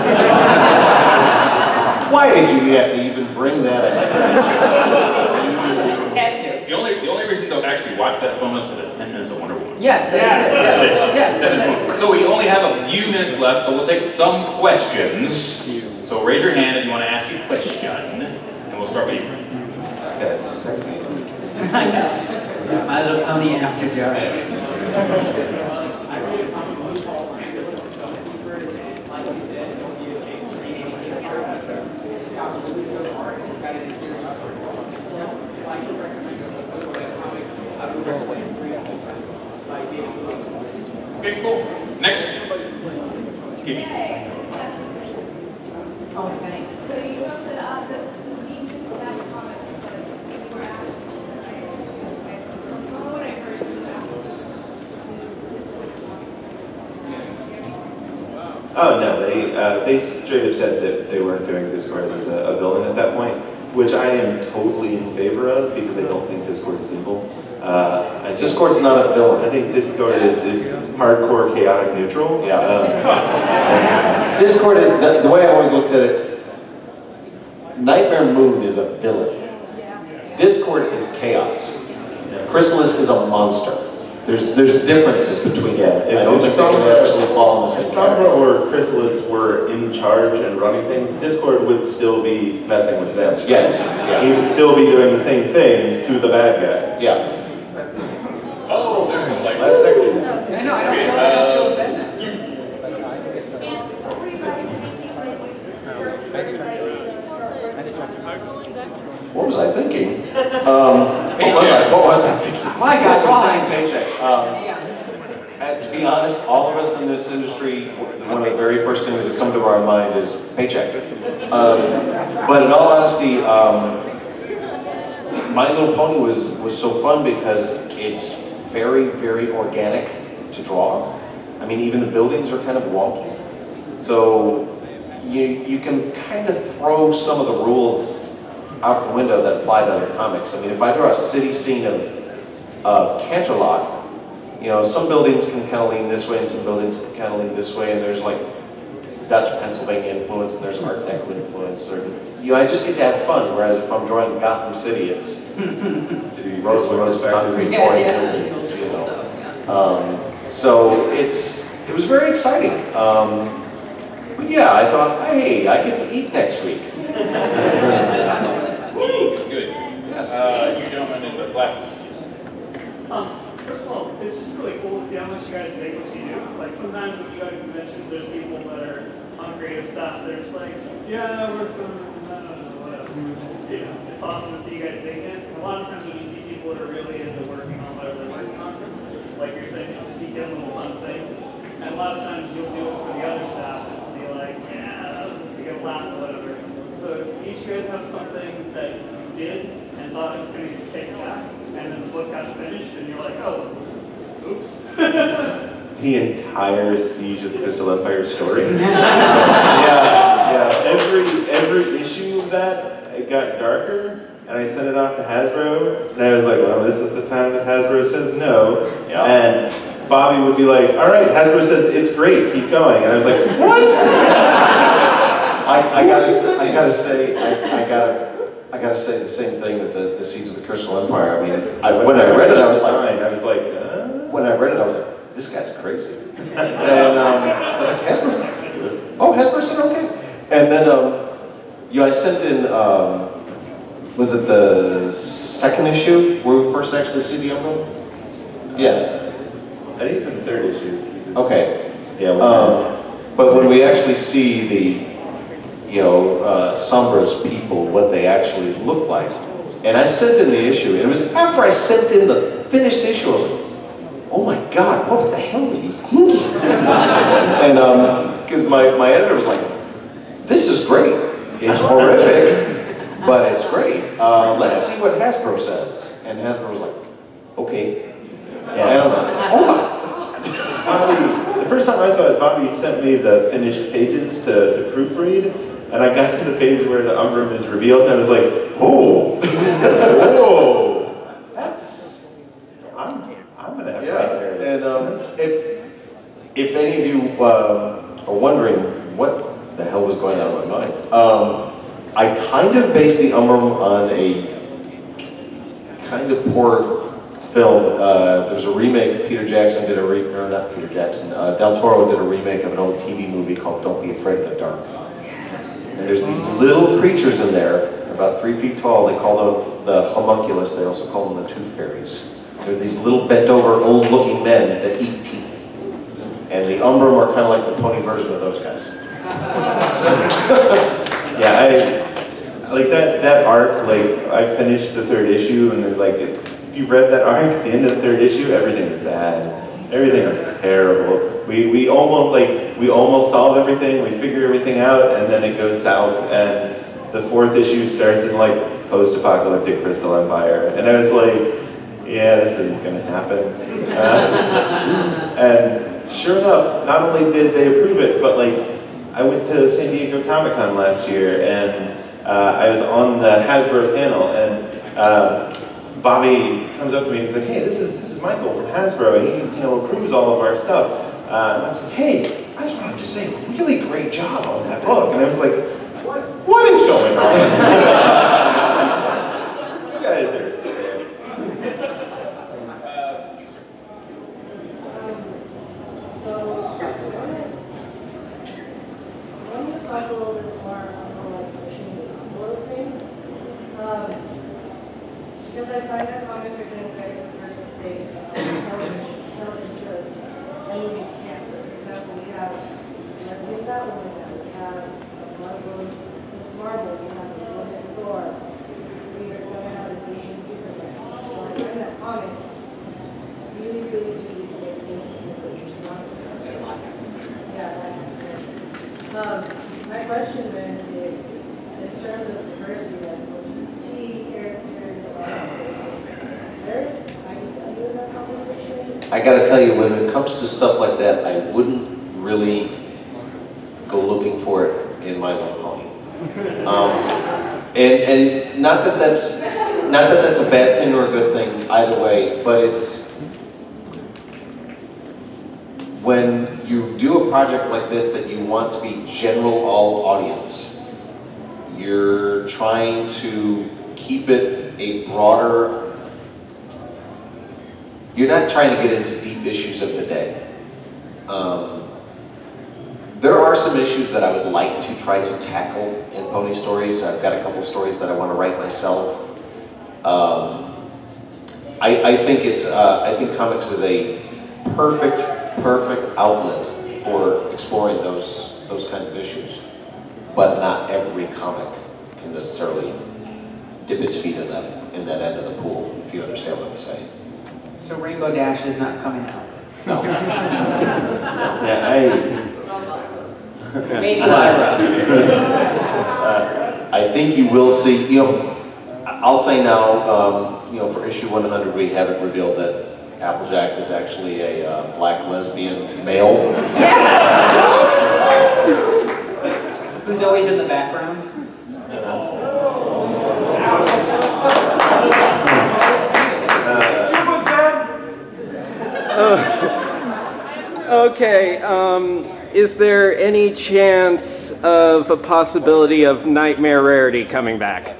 Why did you have to even bring that up? I just had to. The only, the only reason to actually watch that film is for the ten minutes of Wonder Woman. Yes, that is it. That's it. Yes, yes, That is that's it. So we only have a few minutes left, so we'll take some questions. So raise your hand if you want to ask a question, and we'll start with you. Okay. it. I know. My Little Pony After Dark. Okay, cool. Next. Give me. Oh, thanks. So you wrote that uh, the team didn't have comics, but you were asked. From what I heard, you were asked. Oh no, they uh, they straight up said that they weren't doing Discord as a, a villain at that point, which I am totally in favor of because I don't think Discord is evil. Uh, I just, Discord's not a villain. I think Discord is, is hardcore chaotic neutral. Yeah. Um, Discord is, the, the way I always looked at it, Nightmare Moon is a villain. Discord is chaos. Chrysalis is a monster. There's there's differences between them. Yeah, I don't think they can actually fall in the If same Sombra category. or Chrysalis were in charge and running things, Discord would still be messing with them. Yes. He would still be doing the same things to the bad guys. Yeah. Oh, there's some like. Less sexy. I know, I don't, I don't feel as bad now. And what were you guys thinking when you first heard about What was I thinking? Um, what was I? What was I thinking? My God, Yes, I was why? thinking paycheck. Um, Yeah. and to be honest, all of us in this industry, one of the very first things that come to our mind is paycheck. Um, but in all honesty, um, My Little Pony was was so fun because it's very, very organic to draw. I mean, even the buildings are kind of wonky. So you, you can kind of throw some of the rules out the window that apply to other comics. I mean, if I draw a city scene of, of Canterlot, you know, some buildings can kind of lean this way and some buildings can kind of lean this way, and there's like Dutch Pennsylvania influence and there's Art Deco influence. Or, you know, I just get to have fun, whereas if I'm drawing Gotham City, it's rows and rows of concrete Yeah, boring yeah. buildings, you know. Um, so it's, it was very exciting. Um, but yeah, I thought, hey, I get to eat next week. Good. Yes. Uh, you gentlemen in the glasses. Um, first of all, it's just really cool to see how much you guys take what you do. Like sometimes when you go to conventions, there's people that are on creative stuff. They're just like, yeah, we're uh, whatever. You know, it's awesome to see you guys take it. And a lot of times when you see people that are really into working on whatever they're working on, like you're saying, it's sneak in little fun things. And a lot of times you'll do it for the other staff just to be like, yeah, that was just to get a laugh or whatever. So each of you guys have something that you did and thought it was going to get taken back, and then the book got finished, and you're like, oh, oops. The entire Siege of the Crystal Empire story. Yeah. yeah, yeah. Every every issue of that, it got darker, and I sent it off to Hasbro, and I was like, well, this is the time that Hasbro says no. Yeah. And Bobby would be like, all right, Hasbro says it's great, keep going. And I was like, what? I, I gotta, s- I gotta say, I, I gotta, I gotta say the same thing with the, the Seeds of the Crystal Empire. I mean, I, when I read it, I was like, I was like, uh? when I read it, I was like, this guy's crazy. And um, I was like, Hasbro's, oh, Hasbro said okay. And then, um, you know, I sent in, um, was it the second issue where we first actually see the emblem? Yeah. I think it's in the third issue. It's, Okay. Yeah. Um, but when we actually see the, you know, uh, Sombra's people, what they actually look like, and I sent in the issue, and it was after I sent in the finished issue, I was like, oh my God, what the hell were you thinking? And um, because my, my editor was like, this is great. It's horrific, but it's great. Uh, let's see what Hasbro says. And Hasbro was like, okay. Yeah. And I was like, oh my God. Bobby, the first time I saw it, Bobby sent me the finished pages to, to proofread, and I got to the page where the Umbrum is revealed, and I was like, oh, whoa, that's, I'm, I'm gonna have Yeah, nightmares. and um, if, if any of you uh, are wondering what the hell was going on in my mind, um, I kind of based the Umbrum on a kind of poor film. Uh, there's a remake, Peter Jackson did a re or not Peter Jackson, uh, Del Toro did a remake of an old T V movie called Don't Be Afraid of the Dark. And there's these little creatures in there, about three feet tall. They call them the homunculus. They also call them the tooth fairies. They're these little bent over, old looking men that eat teeth. And the Umbrum are kind of like the pony version of those guys. Yeah, I, like that, that arc, like, I finished the third issue, and like, if you've read that arc, at the end of the third issue, everything is bad. Everything is terrible. We, we almost, like, we almost solve everything, we figure everything out, and then it goes south, and the fourth issue starts in, like, post-apocalyptic Crystal Empire. And I was like, yeah, this isn't gonna happen. Uh, and sure enough, not only did they approve it, but like, I went to San Diego Comic Con last year, and uh, I was on the Hasbro panel, and uh, Bobby comes up to me and he's like, hey, this is this is Michael from Hasbro, and he you know approves all of our stuff. Uh, and I was like, hey, I just wanted to say, really great job on that book. And I was like, what, what is going on? You guys are sick. Talk a little bit more on the like pushing the envelope thing. Um, because I find that comics are getting very subversive things that television, television shows and movies can't. So, for example, we have lesbian Batwoman, we have a Muslim Miss Marvel, we have a woman Thor, we are going to have an Asian Superman. So I find that comics really, really do make things like this, which is not yeah, that, um, my question then is, in terms of diversity, like when you see characters, there's I D W in that conversation? I gotta tell you, when it comes to stuff like that, I wouldn't really go looking for it in My Little Pony. Um, and and not that that's not that that's a bad thing or a good thing either way, but it's when you do a project like this that you want to be general all audience, you're trying to keep it a broader, you're not trying to get into deep issues of the day. Um, there are some issues that I would like to try to tackle in Pony Stories. I've got a couple stories that I want to write myself. Um, I, I think it's, uh, I think comics is a perfect perfect outlet for exploring those those kinds of issues, but not every comic can necessarily dip its feet in that in that end of the pool, if you understand what I'm saying. So Rainbow Dash is not coming out. No. Yeah, I. Maybe Lyra. uh, I think you will see. You know, I'll say now. Um, you know, for issue one hundred, we haven't revealed that Applejack is actually a uh, black lesbian male. Yes! Who's always in the background? Uh, Okay, um, is there any chance of a possibility of Nightmare Rarity coming back?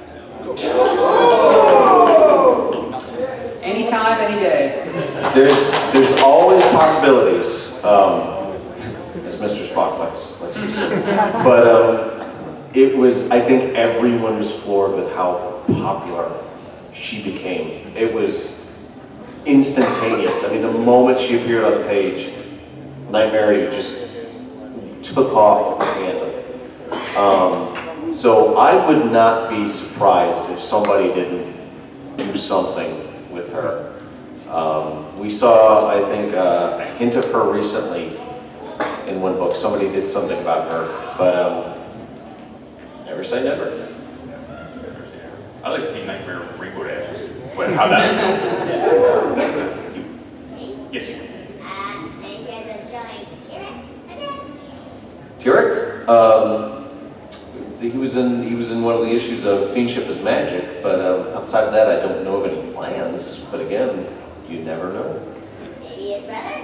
Anytime, any day. There's there's always possibilities, um, as Mister Spock likes, likes to say. But um, it was, I think everyone was floored with how popular she became. It was instantaneous. I mean, the moment she appeared on the page, Nightmare Rarity just took off with the fandom. Um, so I would not be surprised if somebody didn't do something with her. Um, we saw, I think, uh, a hint of her recently in one book. Somebody did something about her, but um, never say never. I'd like to see Nightmare Rainbow Dash. But how that? Yes, you. Tyrek? Um, he was in he was in one of the issues of Fiendship is Magic, but um, outside of that, I don't know of any plans. But again, you never know. Maybe his brother?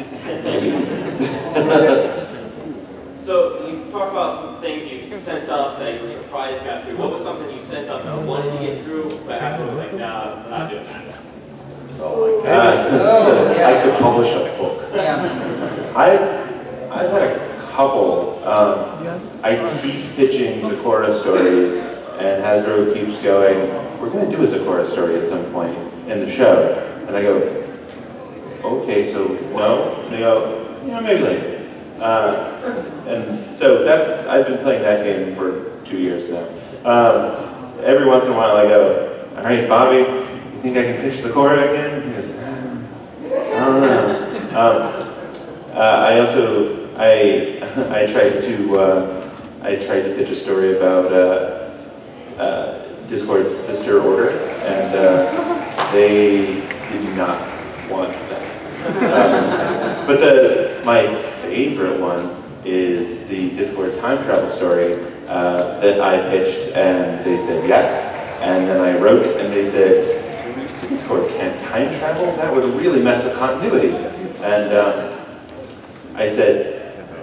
So you've talked about some things you sent up that you were surprised got through. What was something you sent up and wanted to get through, but afterwards like, nah, I'm not doing that? Oh my God! Oh, yeah. I could publish a book. Yeah. I've, I've had a couple. Um, I keep pitching Zakora stories, and Hasbro keeps going, we're going to do a Zakora story at some point in the show. And I go, okay, so no? And they go, yeah, maybe later. Uh, and so that's, I've been playing that game for two years now. Um, every once in a while I go, all right, Bobby, you think I can pitch Zakora again? He goes, I don't know. Um, uh, I also, I I tried to uh, I tried to pitch a story about uh, uh, Discord's sister order, and uh, they did not want that. Um, but the my favorite one is the Discord time travel story uh, that I pitched, and they said yes, and then I wrote, and they said Discord can't time travel. That would really mess with continuity, and um, I said.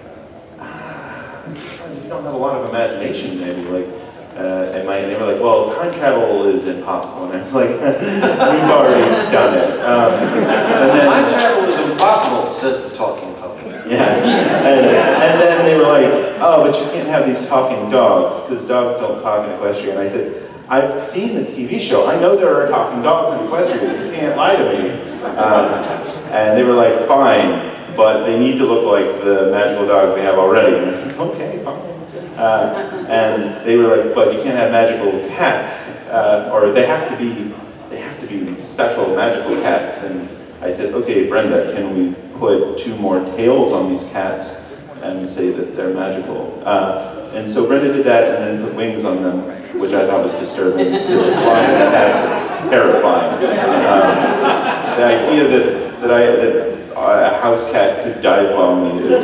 If you don't have a lot of imagination, maybe like, uh, and, my, and they were like, well, time travel is impossible. And I was like, we've already done it. Um, and then, time travel is impossible, says the talking puppy. Yeah, and, and then they were like, oh, but you can't have these talking dogs, because dogs don't talk in Equestria. And I said, I've seen the T V show. I know there are talking dogs in Equestria. You can't lie to me. Um, and they were like, fine. But they need to look like the magical dogs we have already. And I was like, okay, fine. Uh, and they were like, but you can't have magical cats, uh, or they have to be, they have to be special magical cats. And I said, okay, Brenda, can we put two more tails on these cats and say that they're magical? Uh, and so Brenda did that and then put wings on them, which I thought was disturbing. Because flying cats are terrifying. Um, the idea that that I that a house cat could dive bomb me is.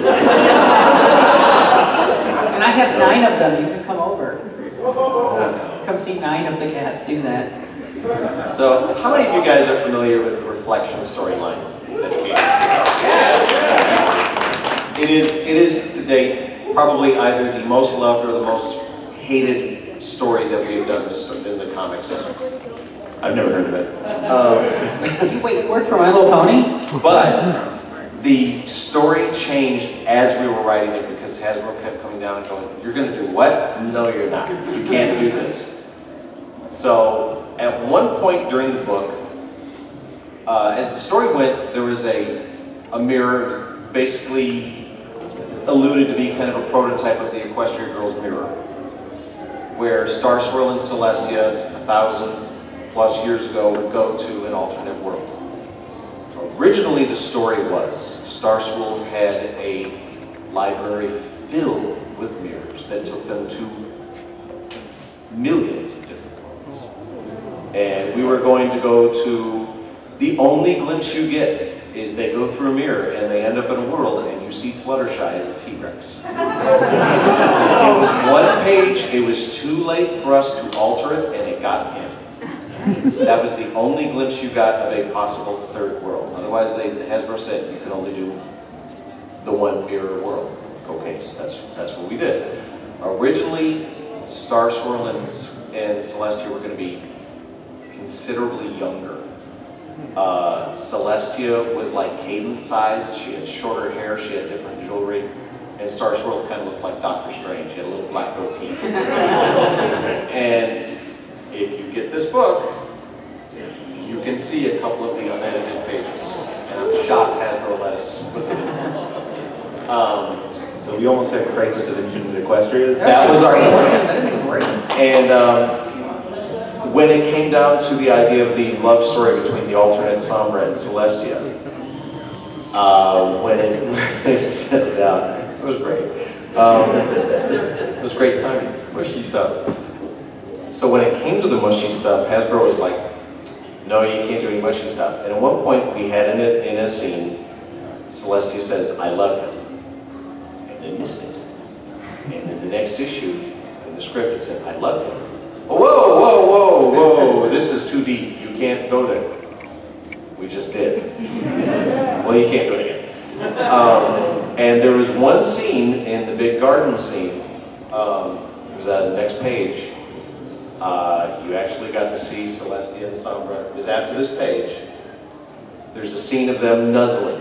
And I have nine of them. You can come over. Come see nine of the cats do that. So, how many of you guys are familiar with the Reflection storyline that came? It is, it is to date probably either the most loved or the most hated story that we have done in the comics. I've never heard of it. Um, Wait, you work for My Little Pony? But the story changed as we were writing it because Hasbro kept coming down and going, you're going to do what? No, you're not. You can't do this. So at one point during the book, uh, as the story went, there was a, a mirror, basically alluded to be kind of a prototype of the Equestria Girls mirror, where Star Swirl and Celestia, a thousand plus years ago, would go to an alternate world. Originally, the story was Star Swirl had a library filled with mirrors that took them to millions of different worlds. And we were going to go to, the only glimpse you get is they go through a mirror and they end up in a world and you see Fluttershy as a T-Rex. It was one page, it was too late for us to alter it, and it got in. That was the only glimpse you got of a possible third world. Otherwise, they, Hasbro said you could only do the one mirror world. Cocaine, that's, that's what we did. Originally, Star Swirl and, and Celestia were going to be considerably younger. Uh, Celestia was like Cadence sized, she had shorter hair, she had different jewelry, and Star Swirl kind of looked like Doctor Strange, she had a little black goatee. And if you get this book, you can see a couple of the unedited pages. And I'm shocked Hasbro let us put them in there. Um, so we almost had Crisis of Infinite Equestria. That was our plan. And um, when it came down to the idea of the love story between the alternate Sombra and Celestia, uh, when it they said that, it was great. Um, it was great timing, mushy stuff. So when it came to the mushy stuff, Hasbro was like, no, you can't do any mushy stuff. And at one point, we had in a, in a scene, Celestia says, I love him. And they missed it. And in the next issue, in the script, it said, I love him. Oh, whoa, whoa, whoa, whoa, this is too deep. You can't go there. We just did. Well, you can't do it again. Um, and there was one scene in the big garden scene, um, it was on the next page. Uh, you actually got to see Celestia and Sombra. It was after this page. There's a scene of them nuzzling.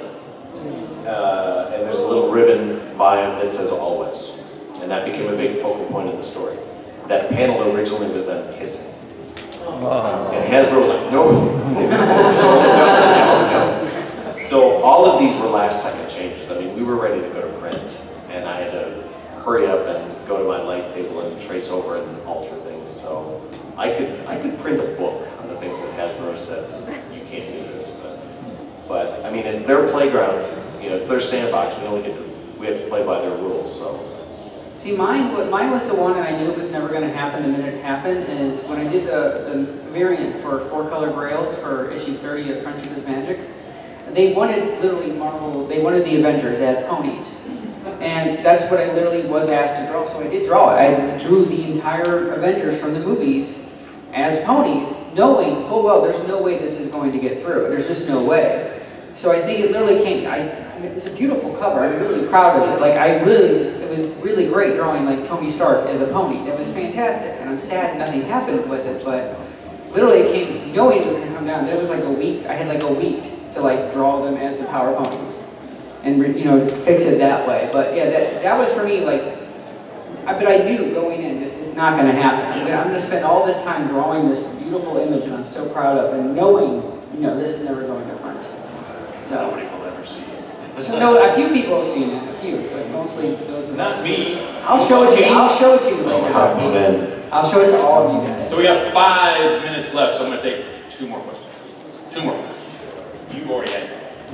Uh, and there's a little ribbon by them that says always. And that became a big focal point of the story. That panel originally was them kissing. Oh. And Hasbro was like, no, no, no, no, no. So all of these were last second changes. I mean, we were ready to go to print. And I had to hurry up and go to my light table and trace over and alter things. So I could I could print a book on the things that Hasbro said, you can't do this. But, but I mean, it's their playground. You know, it's their sandbox. We only get to, we have to play by their rules. So. See, mine, mine was the one, and I knew it was never going to happen the minute it happened, is when I did the, the variant for Four Color Grails for issue thirty of Friendship is Magic, they wanted literally Marvel, they wanted the Avengers as ponies. And that's what I literally was asked to draw, so I did draw it. I drew the entire Avengers from the movies as ponies, knowing full well there's no way this is going to get through. There's just no way. So I think it literally came, I, I mean, it's a beautiful cover. I'm really proud of it. Like, I really, it was really great drawing like Tony Stark as a pony. It was fantastic, and I'm sad nothing happened with it, but literally it came, knowing it was going to come down. There was like a week, I had like a week to like draw them as the Power Ponies. And, you know, fix it that way. But yeah, that, that was for me, like, I, but I knew going in, just it's not going to happen. I'm going I'm to spend all this time drawing this beautiful image that I'm so proud of, and knowing, you know, this is never going to print. So, nobody will ever see it. So no, a few people have seen it, a few, but mostly those of Not me. I'll show it to you. I'll show it to you later. Oh, I'll show it to all of you guys. So we have five minutes left, so I'm going to take two more questions. Two more. You've already had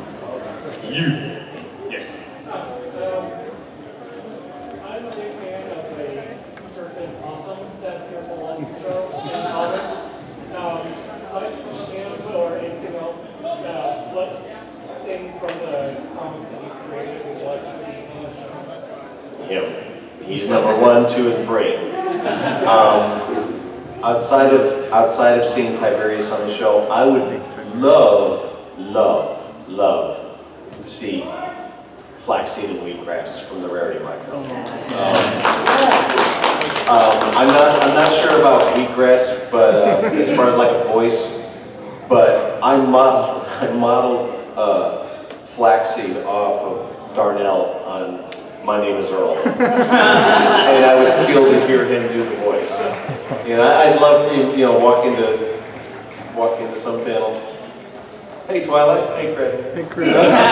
you. Yes. Um, I'm a big fan of a certain awesome that there's a lot of show in comics. Um, aside from him or anything else, uh, what thing from the comics that you created would you like to see on the show? Him. He's number one, two, and three. Um, outside of outside of seeing Tiberius on the show, I would love, love, love to see flaxseed and wheatgrass from the Rarity Micro. Um, um, I'm not I'm not sure about wheatgrass, but uh, as far as like a voice, but I modeled I modeled uh, flaxseed off of Darnell on My Name Is Earl, and I would kill to hear him do the voice. You know, I'd love for you, you know, walk into walk into some panel. Hey Twilight, hey Craig. Hey Craig.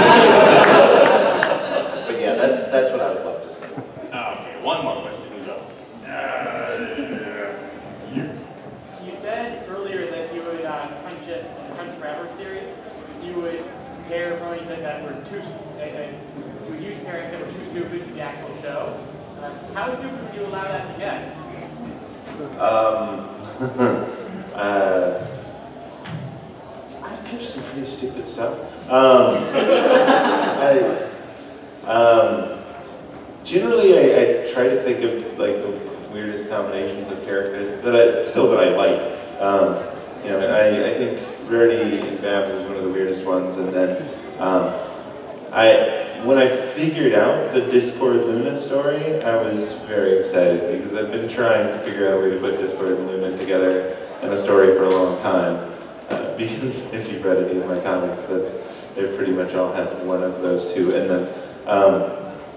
But yeah, that's that's what I would love to see. Okay, one more question. Who's up? Uh, you. You said earlier that you would uh, punch it, punch forever series. You would pair ponies like that were too. Uh, uh, you would use pairings that were too stupid for the actual show. Uh, how stupid would you allow that to get? Um. uh, I've pitched some pretty stupid stuff. Um, I, um, generally, I, I try to think of like the weirdest combinations of characters that I still that I like. Um, you know, I, I think Rarity and Babs is one of the weirdest ones, and then um, I when I figured out the Discord Luna story, I was very excited because I've been trying to figure out a way to put Discord and Luna together in a story for a long time. Uh, because if you've read any of my comics, that's they pretty much all have one of those two. And then, um,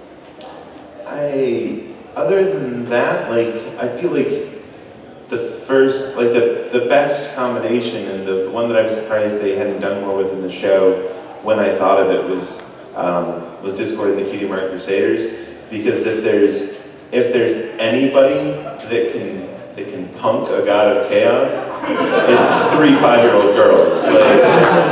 I, other than that, like, I feel like the first, like the, the best combination and the, the one that I was surprised they hadn't done more with in the show when I thought of it was, um, was Discord and the Cutie Mark Crusaders. Because if there's, if there's anybody that can that can punk a god of chaos, it's three five-year-old girls. Like,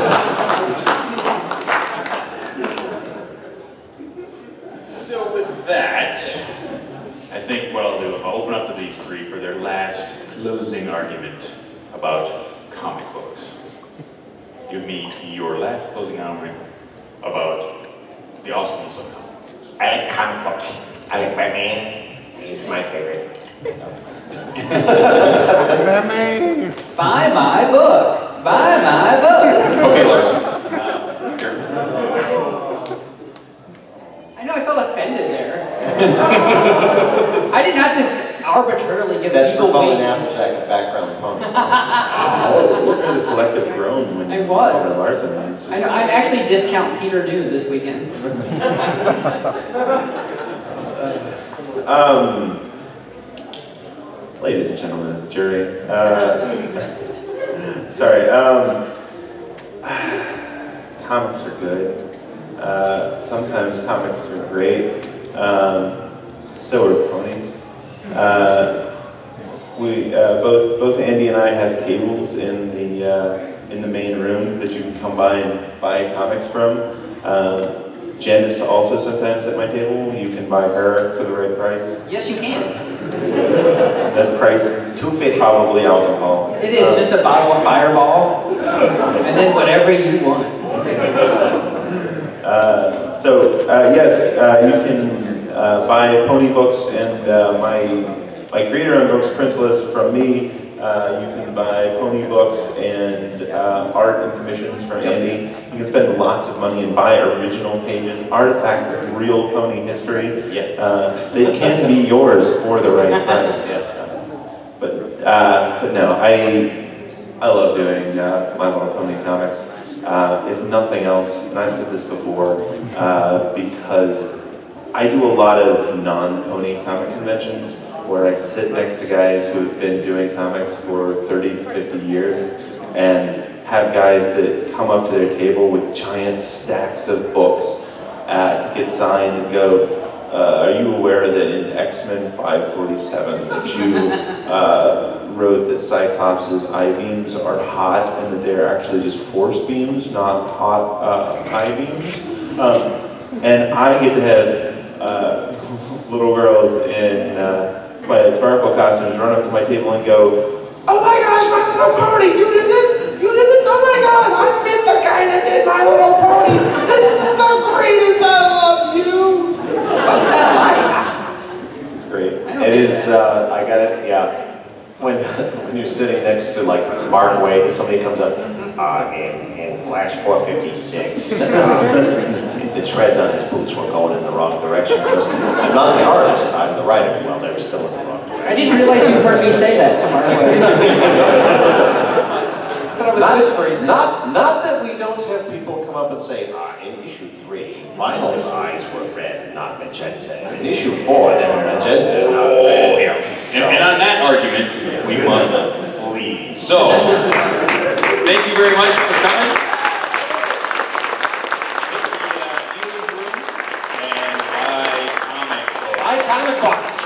so with that, I think what I'll do is I'll open up to these three for their last closing argument about comic books. Give me your last closing argument about the awesomeness of comic books. I like comic books. I like Batman. He's my favorite. Batman. Buy my book. Buy my book. Okay, Larson. I know I felt offended there. I did not just arbitrarily give That's for people calling weight. abstract a background punk. oh, there's a collective groan when I you was. call Larson. Just... I know, I'm actually discount Peter Nude this weekend. um, ladies and gentlemen of the jury, uh, sorry, um, comics are good. Uh, sometimes comics are great. Um, so are ponies. Uh, we uh, both both Andy and I have tables in the uh, in the main room that you can come by and buy comics from. Uh, Jen is also sometimes at my table. You can buy her for the right price. Yes, you can. That price is too fitting. Probably alcohol. It is um, just a bottle of Fireball, and then whatever you want. Uh, so uh, yes, uh, you can uh, buy pony books and uh, my my creator-owned books, Prince List, from me. Uh, you can buy pony books and uh, art and commissions from Andy. You can spend lots of money and buy original pages, artifacts of real pony history. Yes. Uh, they can be yours for the right price. Yes. But uh, but no, I I love doing uh, My Little Pony comics. Uh, if nothing else, and I've said this before, uh, because I do a lot of non-pony comic conventions where I sit next to guys who have been doing comics for thirty to fifty years and have guys that come up to their table with giant stacks of books uh, to get signed and go, uh, are you aware that in X-Men five forty-seven that you uh, wrote that Cyclops' I-beams are hot and that they're actually just force beams, not hot uh, I-beams? Um, and I get to have uh, little girls in uh, my sparkle costumes run up to my table and go, oh my gosh, My Little Pony, you did this? You did this? Oh my god, I met the guy that did My Little Pony. This is the greatest, I love you. What's that like? It's great. It is, uh, I got it, yeah. When, when you're sitting next to like Mark Waid and somebody comes up, uh, in, in Flash four fifty-six, uh, the treads on his boots were going in the wrong direction. Because I'm not the artist, I'm the writer. Well, they were still in the wrong direction. I didn't realize you heard me say that to Mark Waid. But I was not, whispering. Not, not that we don't have people come up and say, ah, in issue three, Vinyl's eyes were red, not magenta. In issue four, they were magenta, not red. Oh, yeah. And, and on that argument, we must flee. So, thank you very much for coming. Thank you, uh, English room and buy comic books. Buy comic books.